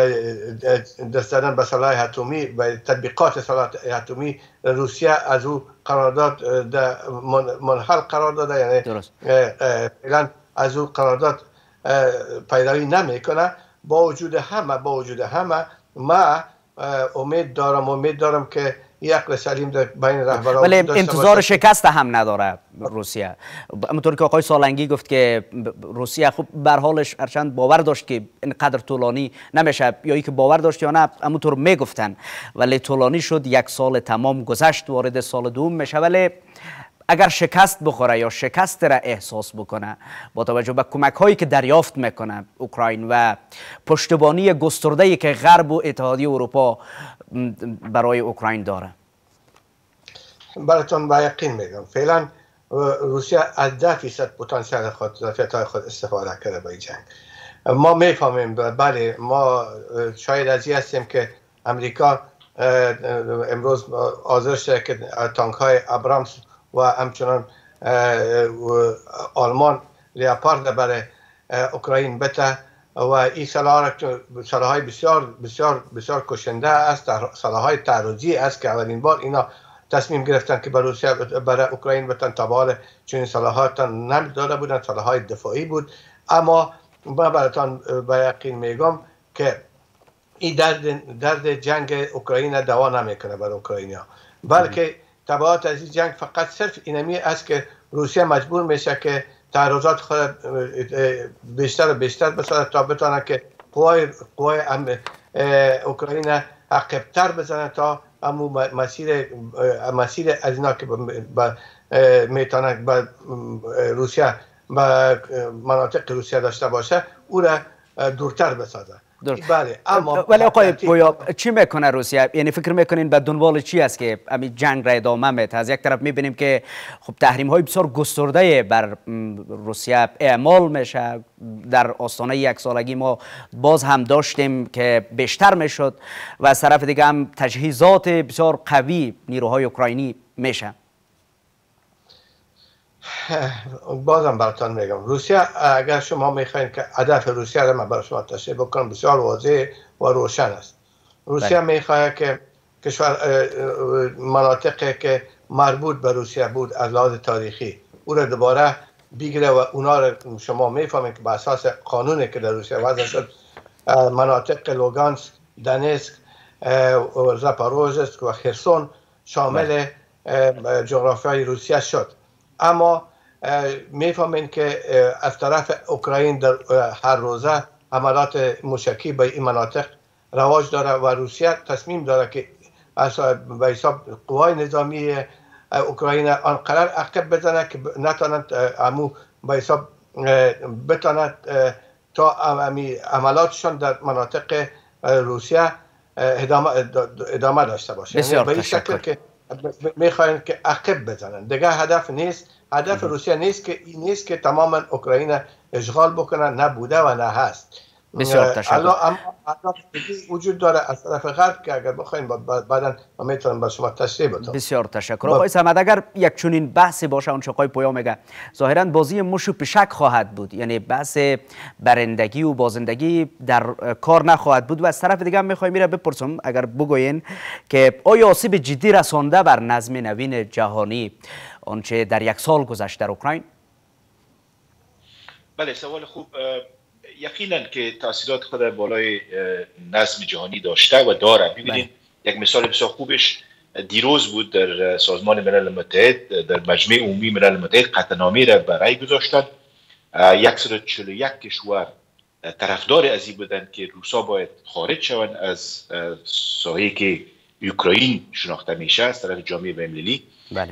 دست دادن به سلاح اتمی و تطبیقات سلاح اتمی، روسیه از او قرارداد منحل قرار داده، یعنی فعلا از او قرارداد پیروی نمیکنه. با وجود همه با وجود همه ما امید دارم امید دارم که یک عقل سلیم در بین رهبران ولی انتظار شکست هم نداره روسیه. همونطور که آقای سالنگی گفت که روسیه خب به هر حالش هرچند باور داشت که اینقدر طولانی نمیشه، یا ای که باور داشت یا نه همونطور میگفتن، ولی طولانی شد. یک سال تمام گذشت، وارد سال دوم میشه. ولی اگر شکست بخوره یا شکست را احساس بکنه با توجه به کمک هایی که دریافت میکنه اوکراین و پشتیبانی گسترده‌ای که غرب و اتحادیه اروپا برای اوکراین داره، براتون با یقین میگم فعلا روسیه از ده فیصد پتانسیل خود ظرفیت‌های خود استفاده کرده با این جنگ. ما میفهمیم بله ما شاید از این هستیم که امریکا امروز حاضر شده که تانک های ابرامس و همچنان آلمان لیاپارد برای اوکراین بده و این سلاح های بسیار بسیار بسیار کشنده است، سلاح های تعرضی است که اولین بار اینا تصمیم گرفتن که برای روسیه برای اوکراین بتن. تا به حال چنین سلاحات نداده بودن، سلاح های دفاعی بود. اما من براتون با یقین میگم که این درد درد جنگ اوکراین دوا نمیکنه برای اوکراینیا، بلکه تبعات از این جنگ فقط صرف اینمی است که روسیه مجبور میشه که تعرضات خود بیشتر و بیشتر بسازد تا بتونه که قوای قوای اوکراین عقب‌تر بزنه تا امو مسیر مسیر از اینا که میتونه به روسیه به مناطق روسیه داشته باشه او را دورتر بسازه. بله اما ولی آقای پویا چی میکنه روسیه؟ یعنی فکر میکنین به دنبال چی است که همین جنگ را ادامه میده؟ از یک طرف میبینیم که خب تحریم های بسیار گسترده بر روسیه اعمال میشه. در آستانه یک سالگی ما باز هم داشتیم که بیشتر میشد و از طرف دیگه هم تجهیزات بسیار قوی نیروهای اوکراینی میشه. بازم براتون میگم روسیه اگر شما میخواین که هدف روسیه را من برای شما تشریح بکنم بسیار واضح و روشن است. روسیه میخواد که کشور مناطقی که مربوط به روسیه بود از لحاظ تاریخی او را دوباره بگیره و اونا را شما میفهمید که به اساس قانونی که در روسیه وضع شد مناطق لوگانسک، دنیسک، زاپاروژسک و خرسون شامل جغرافیای روسیه شد. اما میفهمین که از طرف اوکراین در هر روزه حملات موشکی به این مناطق رواج داره و روسیه تصمیم داره که از به حساب قوای نظامی اوکراین آنقدر عقب بزنه که نتواند امو به حساب بتواند تا عملاتشان در مناطق روسیه ادامه ادامه داشته باشه. بسیار به این شکل که میخواین که عقب بزنن. دیگه هدف نیست، هدف روسیه نیست که این نیست که تماما اوکراین اشغال بکنه، نه بوده و نه هست. بسیار تشکر. اما وجود داره از طرف غرب که اگر بخواین بعدا ما میتونم با شما تشریح بدم. بسیار تشکر. آقای صمد، اگر یک چنین بحثی باشه، اون چقای پویا میگه ظاهرا بازی مش و پشک خواهد بود، یعنی بحث برندگی و بازندگی در کار نخواهد بود. و از طرف دیگه میخوایم میره بپرسم اگر بگوین که آیا آسیب جدی رسانده بر نظم نوین جهانی آنچه در یک سال گذشت در اوکراین؟ بله، سوال خوب. یقینا که تاثیرات خود بالای نظم جهانی داشته و داره. ببینید یک مثال بسیار خوبش دیروز بود در سازمان ملل متحد، در مجمع عمومی ملل متحد قطعنامه را برای گذاشتند. صد و چهل و یک کشور طرفدار از این بودند که روسا باید خارج شوند از ساحه‌ای که اوکراین شناخته میشه از طرف جامعه بین‌المللی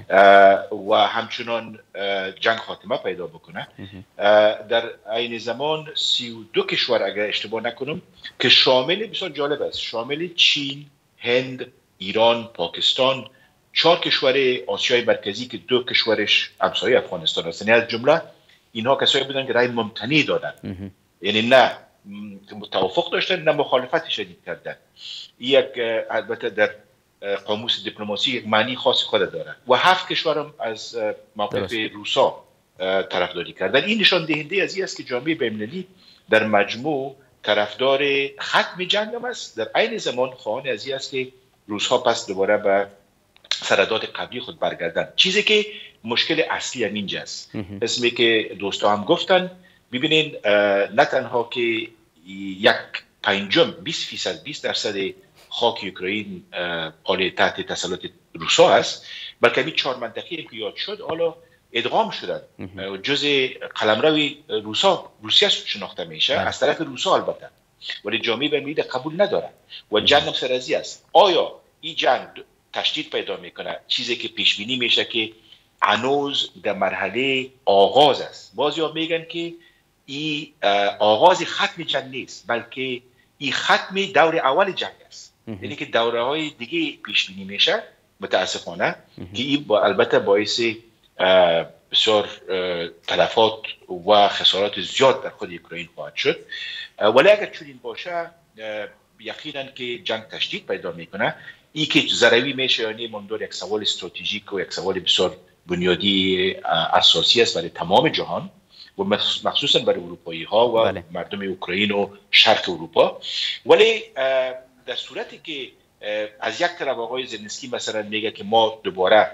و همچنان جنگ خاتمه پیدا بکنه. در عین زمان سی و دو کشور اگر اشتباه نکنم که شامل، بسیار جالب است، شامل چین، هند، ایران، پاکستان، چهار کشور آسیای مرکزی که دو کشورش همسایه افغانستان هستند، یعنی از جمله اینها کسایی بودن که رای ممتنع دادن، یعنی نه توافق داشتن نه مخالفت شدید کردن. یک البته در قاموس دیپلماسی یک معنی خاص خود داره و هفت کشورم از موقف روسا طرفداری کردن. این نشان دهنده از این است که جامعه بین‌المللی در مجموع طرفدار ختم جنگ هم است، در عین زمان خواهان از این است که روس‌ها پس دوباره به سرداد قبلی خود برگردن. چیزی که مشکل اصلی هم اینجاست. اسمی که دوستا هم گفتن، ببینین نه تنها که یک پنجم بیست فیصد بیست درصد خاک اوکراین حالی تحت تسلط روسا است، بلکه این چهار منطقه که یاد شد حالا ادغام شدن جزء قلمرو روسا روسیه شناخته میشه از طرف روسا البته، ولی جامعه بین‌المللی قبول نداره و جنگ هم سرازی است. آیا این جنگ تشدید پیدا میکنه؟ چیزی که پیش بینی میشه که هنوز در مرحله آغاز است. بعضیا میگن که این آغاز ختم جنگ نیست، بلکه این ختم دور اول جنگ است، یعنی که دوره های دیگه پیش بینی میشه متاسفانه که این با البته باعث بسیار تلفات و خسارات زیاد در خود اوکراین خواهد شد. ولی اگر چنین باشه یقینا که جنگ تشدید پیدا میکنه. این که ضروری میشه یعنی مندور یک سوال استراتژیک و یک سوال بسیار بنیادی اساسی است برای تمام جهان و مخصوصا برای اروپایی ها و بله. مردم اوکراین و شرق اروپا. ولی در صورتی که از یک طرف آقای زلنسکی مثلا میگه که ما دوباره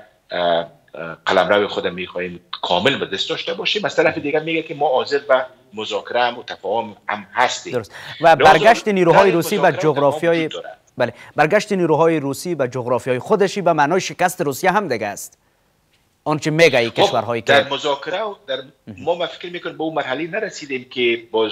قلمرو خودم میخوایم کامل به دست داشته باشیم، از طرف دیگر میگه که ما حاضر به مذاکره و تفاهم هم هستیم. درست. و برگشت نیروهای روسی به جغرافیای بله برگشت نیروهای روسی به جغرافیای خودشی به معنای شکست روسیه هم دیگه است. آنچه میگه این کشورهایی که در مذاکره و در ما ما فکر میکنیم به اون مرحله نرسیدیم که باز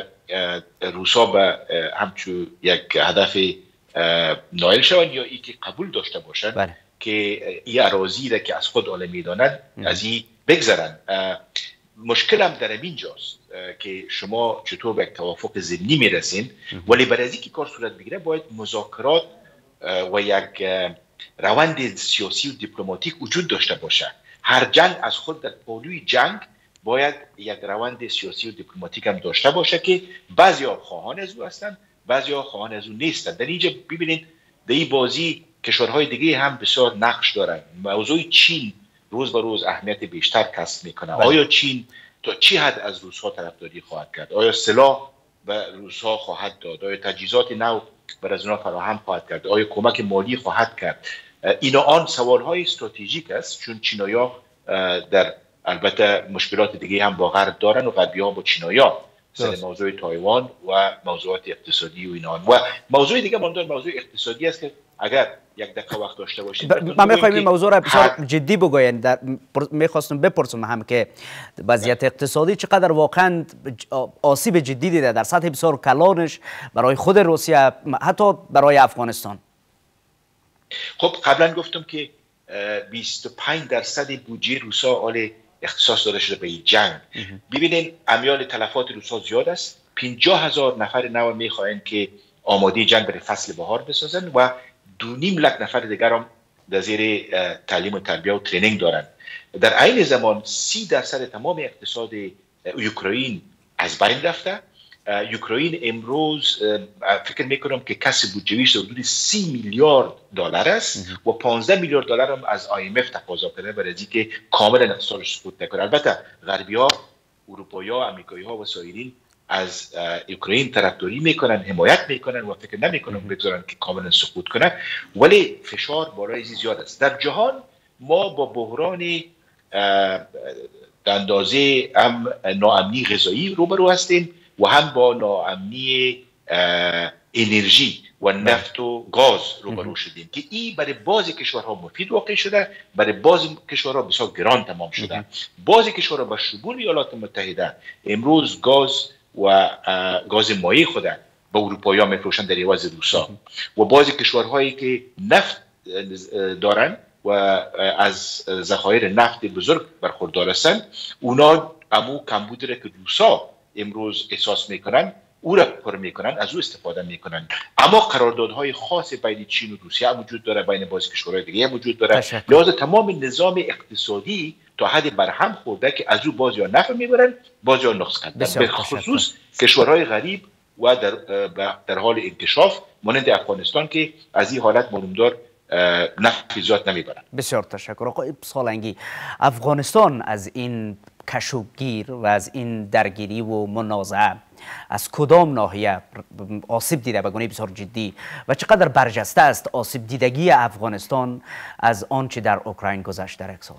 روسا به همچون یک هدف نایل شوند یا ای که قبول داشته باشند بله. که این اراضی را که از خود عالم میدانند از این بگذرن. مشکل هم در اینجاست که شما چطور به یک توافق ضمنی میرسین، ولی برای اینکه کار صورت بگیره باید مذاکرات و یک روند سیاسی و دیپلماتیک وجود داشته باشه. هر جنگ از خود در پالوی جنگ باید یک روند سیاسی و دیپلماتیک هم داشته باشه که بعضیا خواهان از او هستند، بعضیا خواهان از او نیستند. در اینجا ببینید در این بازی کشورهای دیگه هم بسیار نقش دارند. موضوع چین روز به روز اهمیت بیشتر کسب میکنه. بله. آیا چین تا چی حد از روس‌ها طرفداری خواهد کرد؟ آیا سلاح به روس‌ها خواهد داد؟ آیا تجهیزات نو برای از اونها فراهم خواهد کرد؟ آیا کمک مالی خواهد کرد؟ اینا آن سوال‌های استراتژیک است، چون چینایی‌ها در البته مشکلات دیگه هم با غرب دارن و غربی‌ها با چینایی‌ها سر موضوع تایوان و موضوعات اقتصادی و اینا. و موضوع دیگه ماندار موضوع اقتصادی است که اگر یک دقیقه وقت داشته باشید من میخوایم این موضوع را بسیار جدی بگوین. در میخواستم بپرسم هم که وضعیت اقتصادی چقدر واقعا آسیب جدی دیده در سطح بسیار کلانش برای خود روسیه، حتی برای افغانستان. خب قبلا گفتم که بیست و پنج درصد بودجه روسا آل اختصاص داده شده به این جنگ. ببینید امیال تلفات روسا زیاد است. پنجاه هزار نفر نو میخواهند که آماده جنگ برای فصل بهار بسازند و دو نیم لک نفر دیگر هم در زیر تعلیم و تربیه و ترینینگ دارند. در عین زمان سی درصد تمام اقتصاد اوکراین از بین رفته. اوکراین امروز فکر میکنم که کسب بودجه‌اش حدود سی میلیارد دلار است و پانزده میلیارد دلار هم از آی ام اف تقاضا کرده برای اینکه کاملا اقتصادش سقوط نکنه. البته غربی‌ها، اروپایی‌ها، آمریکایی‌ها و سایرین از اوکراین طرفداری میکنن، حمایت میکنن و فکر نمیکنن بگذارن که کاملا سقوط کنه، ولی فشار بالای زیاد است. در جهان ما با بحران اندازه هم ناامنی غذایی روبرو هستیم و هم با ناامنی انرژی و نفت و گاز روبرو شدیم که این برای بعضی کشورها مفید واقع شده، برای بعضی کشورها بسیار گران تمام شده. بعضی کشورها با شمول ایالات متحده امروز گاز و گاز مایع خود به اروپایی‌ها میفروشند در عوض روسا و بعضی کشورهایی که نفت دارن و از ذخایر نفت بزرگ برخوردار هستند، اونا امو کمبودی را که روسا امروز احساس میکنن او را پر میکنن، از او استفاده میکنن. اما قراردادهای خاص بین چین و روسیه وجود داره، بین بعضی کشورهای دیگه وجود داره. لذا تمام نظام اقتصادی تا حد برهم خورده که از او بعضی‌ها نفع میبرن، بعضی‌ها نقص کردن، به خصوص کشورهای غریب و در در حال انکشاف مانند افغانستان که از این حالت معلومدار نفع زیاد نمیبرن. بسیار تشکر آقای سالنگی. افغانستان از این کشوگیر و از این درگیری و منازعه از کدام ناحیه آسیب دیده به گونه بسیار جدی و چقدر برجسته است آسیب دیدگی افغانستان از آنچه در اوکراین گذشت در یک سال؟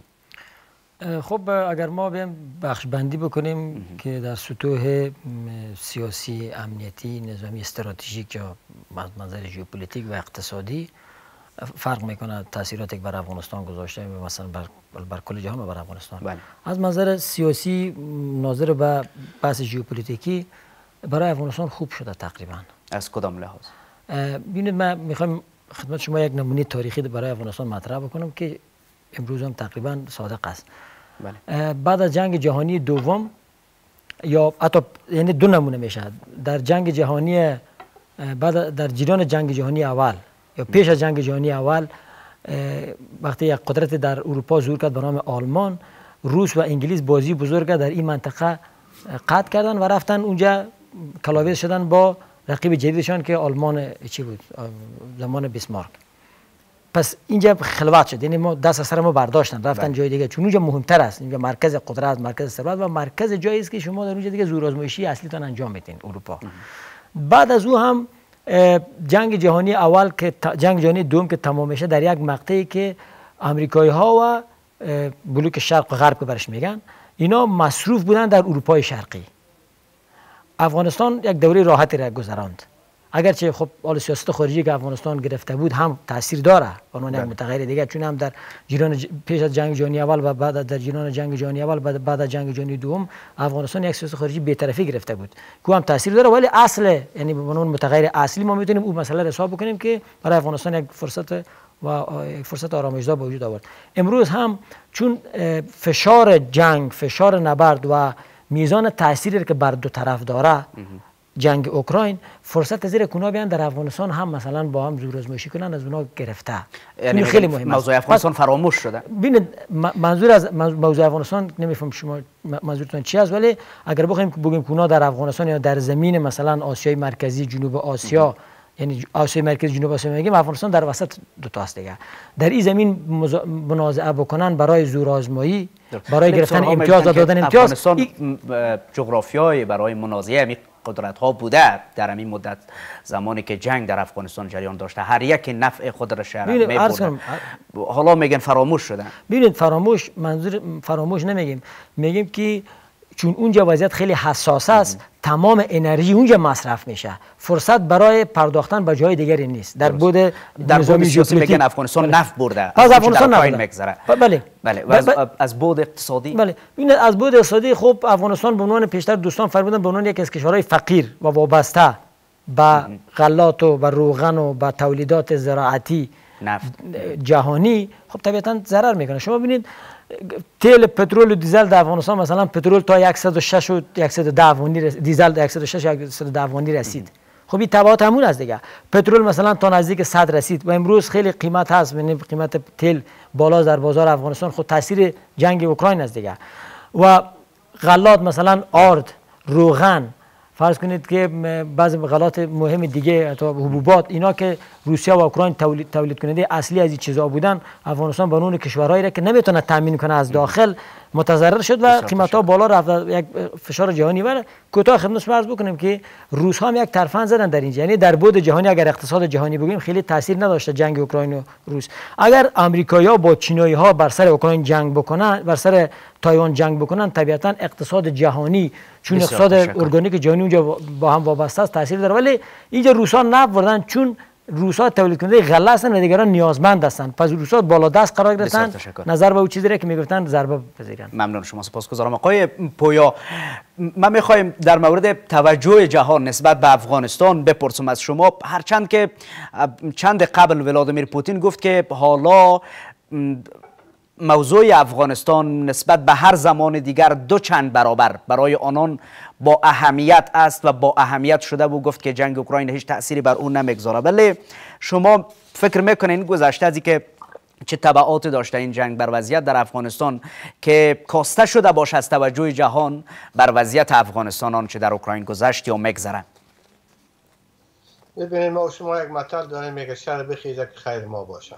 خب اگر ما بیم بخش بندی بکنیم که در سطوح سیاسی، امنیتی، نظامی، استراتژیک یا منظر ژئوپلیتیک و اقتصادی فرق میکنه تاثیراتی که بر افغانستان گذاشته مثلا بر بر کل جهان و بر افغانستان. بله. از منظر سیاسی ناظر به بحث ژئوپلیتیکی برای افغانستان خوب شده تقریبا. از کدام لحاظ؟ ببینید من میخوام خدمت شما یک نمونه تاریخی برای افغانستان مطرح بکنم که امروز هم تقریبا صادق است. بله. بعد از جنگ جهانی دوم یا حتی یعنی دو نمونه میشه در جنگ جهانی بعد در جریان جنگ جهانی اول یا پیش از جنگ جهانی اول وقتی یک قدرت در اروپا ظهور کرد به نام آلمان، روس و انگلیس بازی بزرگ در این منطقه قطع کردن و رفتن اونجا کلاویز شدن با رقیب جدیدشان که آلمان چی بود زمان بیسمارک. پس اینجا خلوت شد، یعنی ما دست از سر ما برداشتن رفتن جای دیگه، چون اونجا مهمتر است، اینجا مرکز قدرت، مرکز ثروت و مرکز جایی است که شما در اونجا دیگه زورآزمایشی اصلیتون انجام میدین اروپا. بعد از او هم جنگ جهانی اول که جنگ جهانی دوم که تمام میشه در یک مقطعی که امریکایی ها و بلوک شرق و غرب که برش میگن اینا مصروف بودن در اروپای شرقی. افغانستان یک دوره راحتی را گذراند، اگرچه خب حال سیاست خارجی که افغانستان گرفته بود هم تاثیر داره به عنوان یک متغیر دیگه، چون هم در جریان پیش از جنگ جهانی اول و بعد در جریان جنگ جهانی اول بعد بعد از جنگ جهانی دوم افغانستان یک سیاست خارجی بی‌طرفی گرفته بود که هم تاثیر داره، ولی اصل یعنی به عنوان متغیر اصلی ما میتونیم اون مسئله را حساب بکنیم که برای افغانستان یک فرصت و یک فرصت آرامش‌زا به وجود آورد. امروز هم چون فشار جنگ، فشار نبرد و میزان تأثیری که بر دو طرف داره جنگ اوکراین، فرصت زیر کونا بیان در افغانستان هم مثلا با هم زورآزمایشی کنن از اونها گرفته. یعنی خیلی مهمه موضوع افغانستان فراموش شده. ببینید منظور از موضوع افغانستان نمیفهم شما منظورتون چی است، ولی اگر بخوایم بگیم کونا در افغانستان یا در زمین مثلا آسیای مرکزی، جنوب آسیا، یعنی آسیای مرکزی جنوب آسیا میگیم، افغانستان در وسط دو تا است دیگه. در این زمین منازعه بکنن برای زورآزمایی، برای گرفتن امتیاز دادن امتیاز، افغانستان جغرافیای برای منازعه قدرت ها بوده در این مدت زمانی که جنگ در افغانستان جریان داشته، هر یک نفع خود را شرط می‌بردن. حالا میگن فراموش شدن. ببینید فراموش، منظور فراموش نمیگیم، میگیم که چون اونجا وضعیت خیلی حساس است، تمام انرژی اونجا مصرف میشه، فرصت برای پرداختن به جای دیگری نیست. در بود در بود سیاسی میگن افغانستان نفت برده، از افغانستان نمیگذره. بله بله. و از, از بود اقتصادی، بله ببینید از بود اقتصادی خب افغانستان به عنوان پیشتر دوستان فرمودن به عنوان یکی از کشورهای فقیر و وابسته به غلات و به روغن و به تولیدات زراعتی جهانی خب طبیعتا ضرر میکنه. شما ببینید تیل پترول و دیزل در افغانستان مثلا پترول تا صد و شش و صد و ده دیزل صد و شش و صد و ده رسید. خب این تبعات همون است دیگه. پترول مثلا تا نزدیک صد رسید و امروز خیلی قیمت هست، یعنی قیمت تیل بالا در بازار افغانستان. خود تاثیر جنگ اوکراین است دیگه. و غلات مثلا آرد، روغن، فرض کنید که بعضی غلات مهم دیگه تا حبوبات، اینا که روسیه و اوکراین تولید تولید کننده اصلی از این چیزا بودن، افغانستان به عنوان کشورهایی را که نمیتونه تامین کنه از داخل متضرر شد و قیمت‌ها بالا رفت. یک فشار جهانی بر کوتاه خدمت عرض بکنیم که روس هم یک ترفند زدن در اینجا، یعنی در بود جهانی اگر اقتصاد جهانی بگیم خیلی تاثیر نداشته جنگ اوکراین و روس. اگر آمریکایی‌ها با چینایی‌ها بر سر اوکراین جنگ بکنن، بر سر تایوان جنگ بکنن، طبیعتا اقتصاد جهانی چون اقتصاد ارگانیک جهانی اونجا با هم وابسته است تاثیر داره. ولی اینجا روس‌ها نبردن چون روس‌ها تولید کننده غله هستند و دیگران نیازمند هستند. پس روس‌ها بالا دست قرار گرفتن نظر به اون چیزی را که میگفتن ضربه بپذیرن. ممنون شما، سپاسگزارم آقای پویا. من میخوایم در مورد توجه جهان نسبت به افغانستان بپرسم از شما، هرچند که چند قبل ولادیمیر پوتین گفت که حالا موضوع افغانستان نسبت به هر زمان دیگر دو چند برابر برای آنان با اهمیت است و با اهمیت شده و گفت که جنگ اوکراین هیچ تأثیری بر اون نمیگذاره. ولی شما فکر میکنین گذشته از که چه تبعاتی داشته این جنگ بر وضعیت در افغانستان که کاسته شده باشه از توجه جهان بر وضعیت افغانستان آنچه در اوکراین گذشت یا میگذره؟ ببینید ما شما یک مطلب داریم میگه شر بخیزه که خیر ما باشه.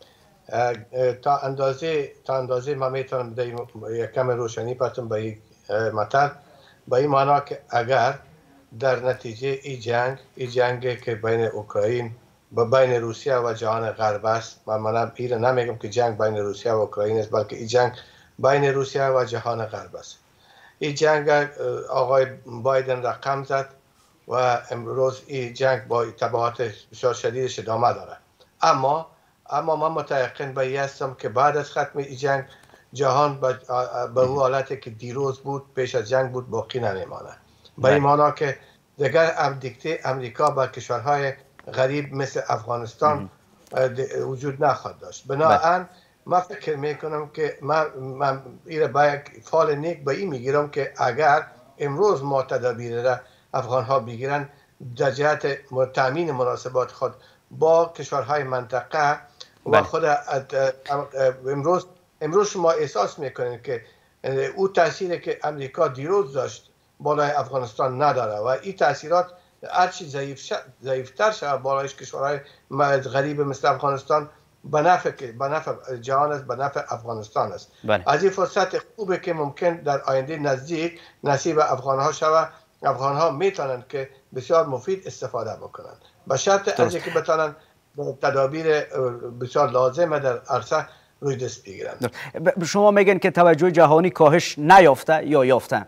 تا اندازه تا اندازه ما میتونم یک کم روشنی پرتم به این مطلب، به این معنا که اگر در نتیجه این جنگ این جنگی که بین اوکراین و بین روسیه و جهان غرب است، من منم ایره نمیگم که جنگ بین روسیه و اوکراین است، بلکه این جنگ بین روسیه و جهان غرب است. این جنگ آقای بایدن رقم زد و امروز این جنگ با تبعات بسیار شدیدش ادامه داره. اما اما من متيقن به این هستم که بعد از ختم این جنگ جهان به اون حالتی که دیروز بود پیش از جنگ بود باقی نمیمانه. به این معنا که دیگر هم دیکته امریکا با کشورهای غریب مثل افغانستان وجود نخواهد داشت. بنابراین من فکر میکنم که من, من ایره با یک فال نیک به این میگیرم که اگر امروز ما تدابیر را افغان ها بگیرن در جهت تامین مناسبات خود با کشورهای منطقه و خود امروز امروز شما احساس میکنید که او تاثیری که امریکا دیروز داشت بالای افغانستان نداره و این تاثیرات هرچی ضعیف ضعیفتر شود بالایش کشورهای غریب مثل افغانستان به نفع به نفع جهان است، به نفع افغانستان است. بله. از این فرصت خوبه که ممکن در آینده نزدیک نصیب افغان ها شود، افغان ها میتونن که بسیار مفید استفاده بکنن به شرط از اینکه بتونن تدابیر بسیار لازمه در عرصه روی دست بگیرن. شما میگن که توجه جهانی کاهش نیافته یا یافته؟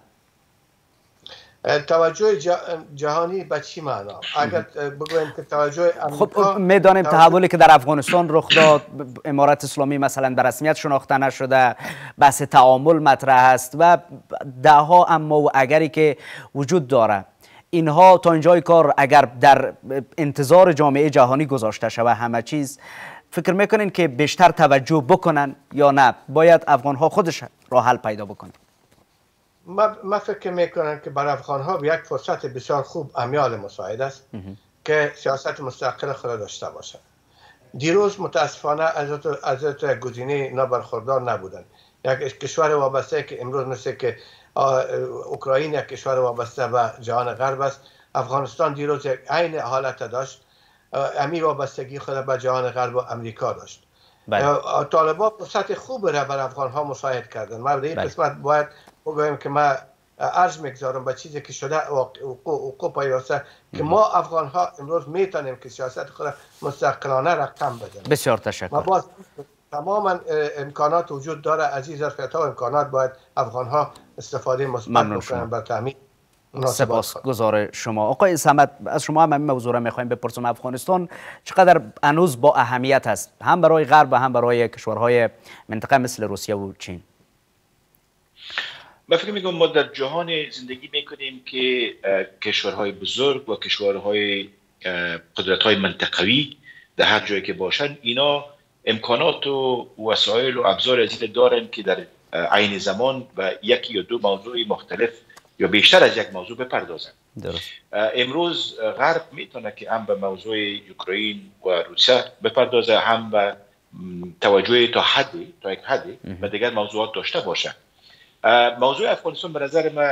توجه جهانی به چی معنا؟ اگر بگویم که توجه امریکا، خب میدانیم تحولی که در افغانستان رخ داد، امارت اسلامی مثلا به رسمیت شناخته نشده، بحث تعامل مطرح است و ده ها اما و اگری که وجود داره، اینها تا اینجای کار اگر در انتظار جامعه جهانی گذاشته شود همه چیز، فکر میکنین که بیشتر توجه بکنن یا نه باید افغان ها خودش راه حل پیدا بکنن؟ من فکر میکنم که برای افغان ها یک فرصت بسیار خوب امیال مساعد است که سیاست مستقل خود داشته باشند. دیروز متاسفانه از از گزینه نابرخوردار نبودند. یک کشور وابسته که امروز مثل که اوکراین یک کشور وابسته به جهان غرب است، افغانستان دیروز یک عین حالت داشت، امی وابستگی خود به جهان غرب و امریکا داشت. طالبان فرصت خوب را بر افغان ها مساعد کردن. ما در این قسمت باید بگویم که ما عرض میگذارم به چیزی که شده وقوع پیوسته که ما افغان ها امروز میتونیم که سیاست خود مستقلانه رقم بزنیم. بسیار تشکر. ما باز تماما امکانات وجود داره، از این ظرفیت ها امکانات باید افغان ها استفاده مثبت بکنن برای تامین. سپاسگزار شما. آقای صمد، از شما هم این موضوع را میخوایم بپرسم. افغانستان چقدر هنوز با اهمیت است هم برای غرب و هم برای کشورهای منطقه مثل روسیه و چین؟ من فکر میکنم ما در جهان زندگی میکنیم که کشورهای بزرگ و کشورهای قدرت‌های منطقوی در هر جایی که باشن، اینا امکانات و وسایل و ابزار از این دارن که در عین زمان و یکی یا دو موضوع مختلف یا بیشتر از یک موضوع بپردازن. درست. امروز غرب میتونه که هم به موضوع اوکراین و روسیه بپردازه، هم به توجه تا حدی تا یک حدی به دیگر موضوعات داشته باشه. موضوع افغانستان به نظر ما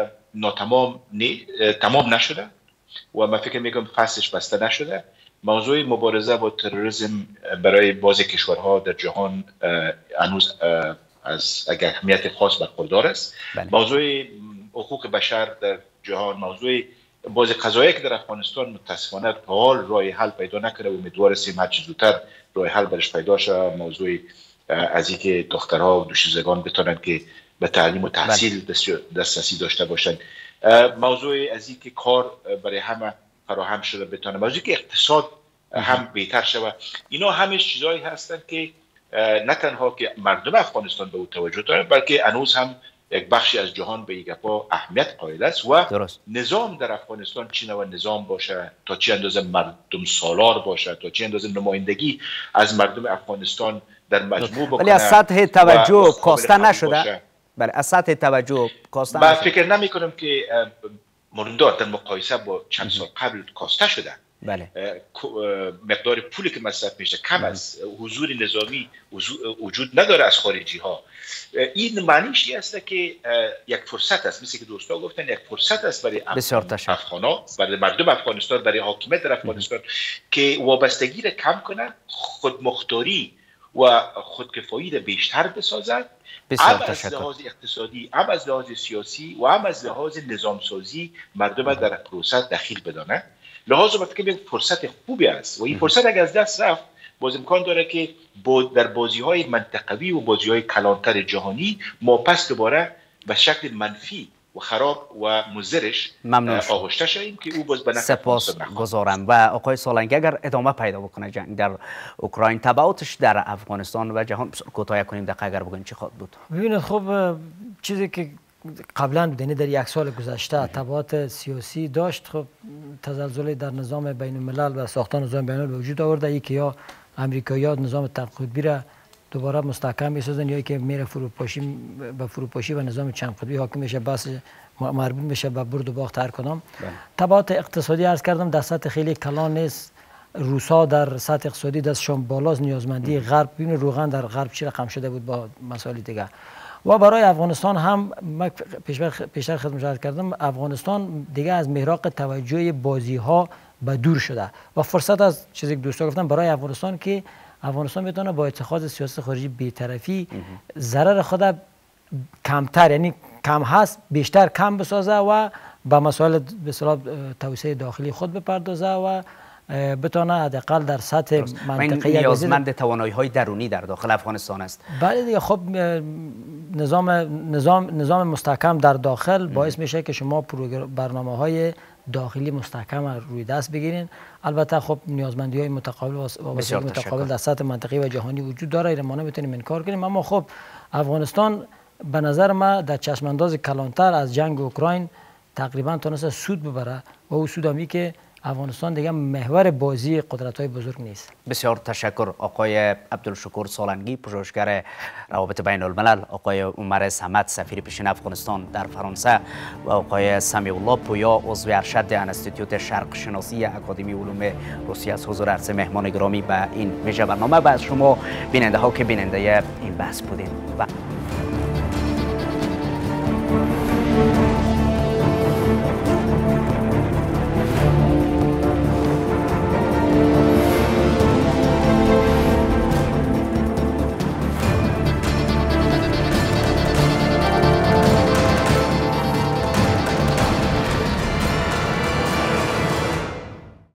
ناتمام نی تمام نشده و من فکر میکنم فصلش بسته نشده. موضوع مبارزه با تروریسم برای بعضی کشورها در جهان هنوز از اهمیت خاص برخوردار است. بله. موضوع حقوق بشر در جهان، موضوع بعضی قضایایی که در افغانستان متاسفانه تا حال راه حل پیدا نکرده و امیدوار هستیم هر چه زودتر راه حل برش پیدا شه. موضوع از اینکه دخترها و دوشیزگان بتونن که به تعلیم و تحصیل دسترسی داشته باشن، موضوع از اینکه کار برای همه فراهم شده بتونه، موضوعی که اقتصاد هم بهتر شود. اینا همش چیزایی هستند که نه تنها که مردم افغانستان به او توجه دارن، بلکه هنوز هم یک بخشی از جهان به این گپا اهمیت قائل است و درست. نظام در افغانستان چی نوع نظام باشه، تا چه اندازه مردم سالار باشه، تا چه اندازه نمایندگی از مردم افغانستان در مجموع بکنه، ولی از سطح توجه کاسته نشده. بله، از سطح توجه کاسته نشده. من فکر نمی کنم که مورندار در مقایسه با چند سال قبل کاسته شده. بله. مقدار پولی که مصرف میشه کم است، حضور نظامی وجود نداره از خارجی ها. این معنیش این است که یک فرصت است، مثل که دوستا گفتن، یک فرصت است برای افغانا، برای مردم افغانستان، برای حاکمیت در افغانستان که وابستگی را کم کنه، خودمختاری و خودکفایی را بیشتر بسازد، هم از لحاظ اقتصادی، هم از لحاظ سیاسی و هم از لحاظ نظام سازی مردم در پروسه دخیل بدانه. لحاظ من فکر می‌کنم فرصت خوبی است و این فرصت اگر از دست رفت باز امکان داره که در بازی‌های منطقوی و بازی‌های کلانتر جهانی ما پس دوباره به شکل منفی و خراب و مضرش آغشته شویم که او باز به نفع سپاس گذارم. و آقای سالنگی اگر ادامه پیدا بکنه جنگ در اوکراین، تبعاتش در افغانستان و جهان بسیار کوتاه کنیم دقیقاً اگر بگوییم چی خواهد بود؟ ببینید خب چیزی که قبلا یعنی در یک سال گذشته تبعات سیاسی داشت، خب تزلزل در نظام بین الملل و ساختن نظام بین الملل وجود آورده، یکی یا امریکایی‌ها نظام تقطبی را دوباره مستحکم می‌سازن یا که میره فروپاشی به فروپاشی و نظام چند قطبی حاکم میشه، بس مربوط میشه به برد و باخت هر کدام. تبعات اقتصادی عرض کردم در سطح خیلی کلان نیست. روسا در سطح اقتصادی دستشون بالاست، نیازمندی غرب، ببین روغن در غرب چی رقم شده بود با مسائل دیگه. و برای افغانستان هم پیشتر خدمت عرض کردم، افغانستان دیگه از محراق توجه بازی ها به دور شده و فرصت از چیزی که دوستا گفتن برای افغانستان که افغانستان میتونه با اتخاذ سیاست خارجی بی‌طرفی ضرر خود کمتر، یعنی کم هست بیشتر کم بسازه و به مسائل به اصطلاح توسعه داخلی خود بپردازه و بتونه حداقل در سطح منطقه‌ای نیازمند توانایی‌های درونی در داخل افغانستان است. بله دیگه، خب نظام نظام نظام مستحکم در داخل باعث میشه که شما برنامه‌های داخلی مستحکم روی دست بگیرین. البته خب نیازمندی‌های متقابل و وسایل متقابل در سطح منطقه‌ای و جهانی وجود داره، اینا ما نمیتونیم انکار کنیم، اما خب افغانستان به نظر ما در چشمانداز کلانتر از جنگ اوکراین تقریبا تونسته سود ببره و اون سود همی که افغانستان دیگه محور بازی قدرت‌های بزرگ نیست. بسیار تشکر آقای عبدالشکور سالنگی، پژوهشگر روابط بین الملل، آقای عمر صمد، سفیر پیشین افغانستان در فرانسه، و آقای سمیع الله پویا، عضو ارشد انستیتوت شرق شناسی اکادمی علوم روسیه از حضور عرض مهمان گرامی به این ویژه برنامه و از شما بیننده ها که بیننده این بحث بودین.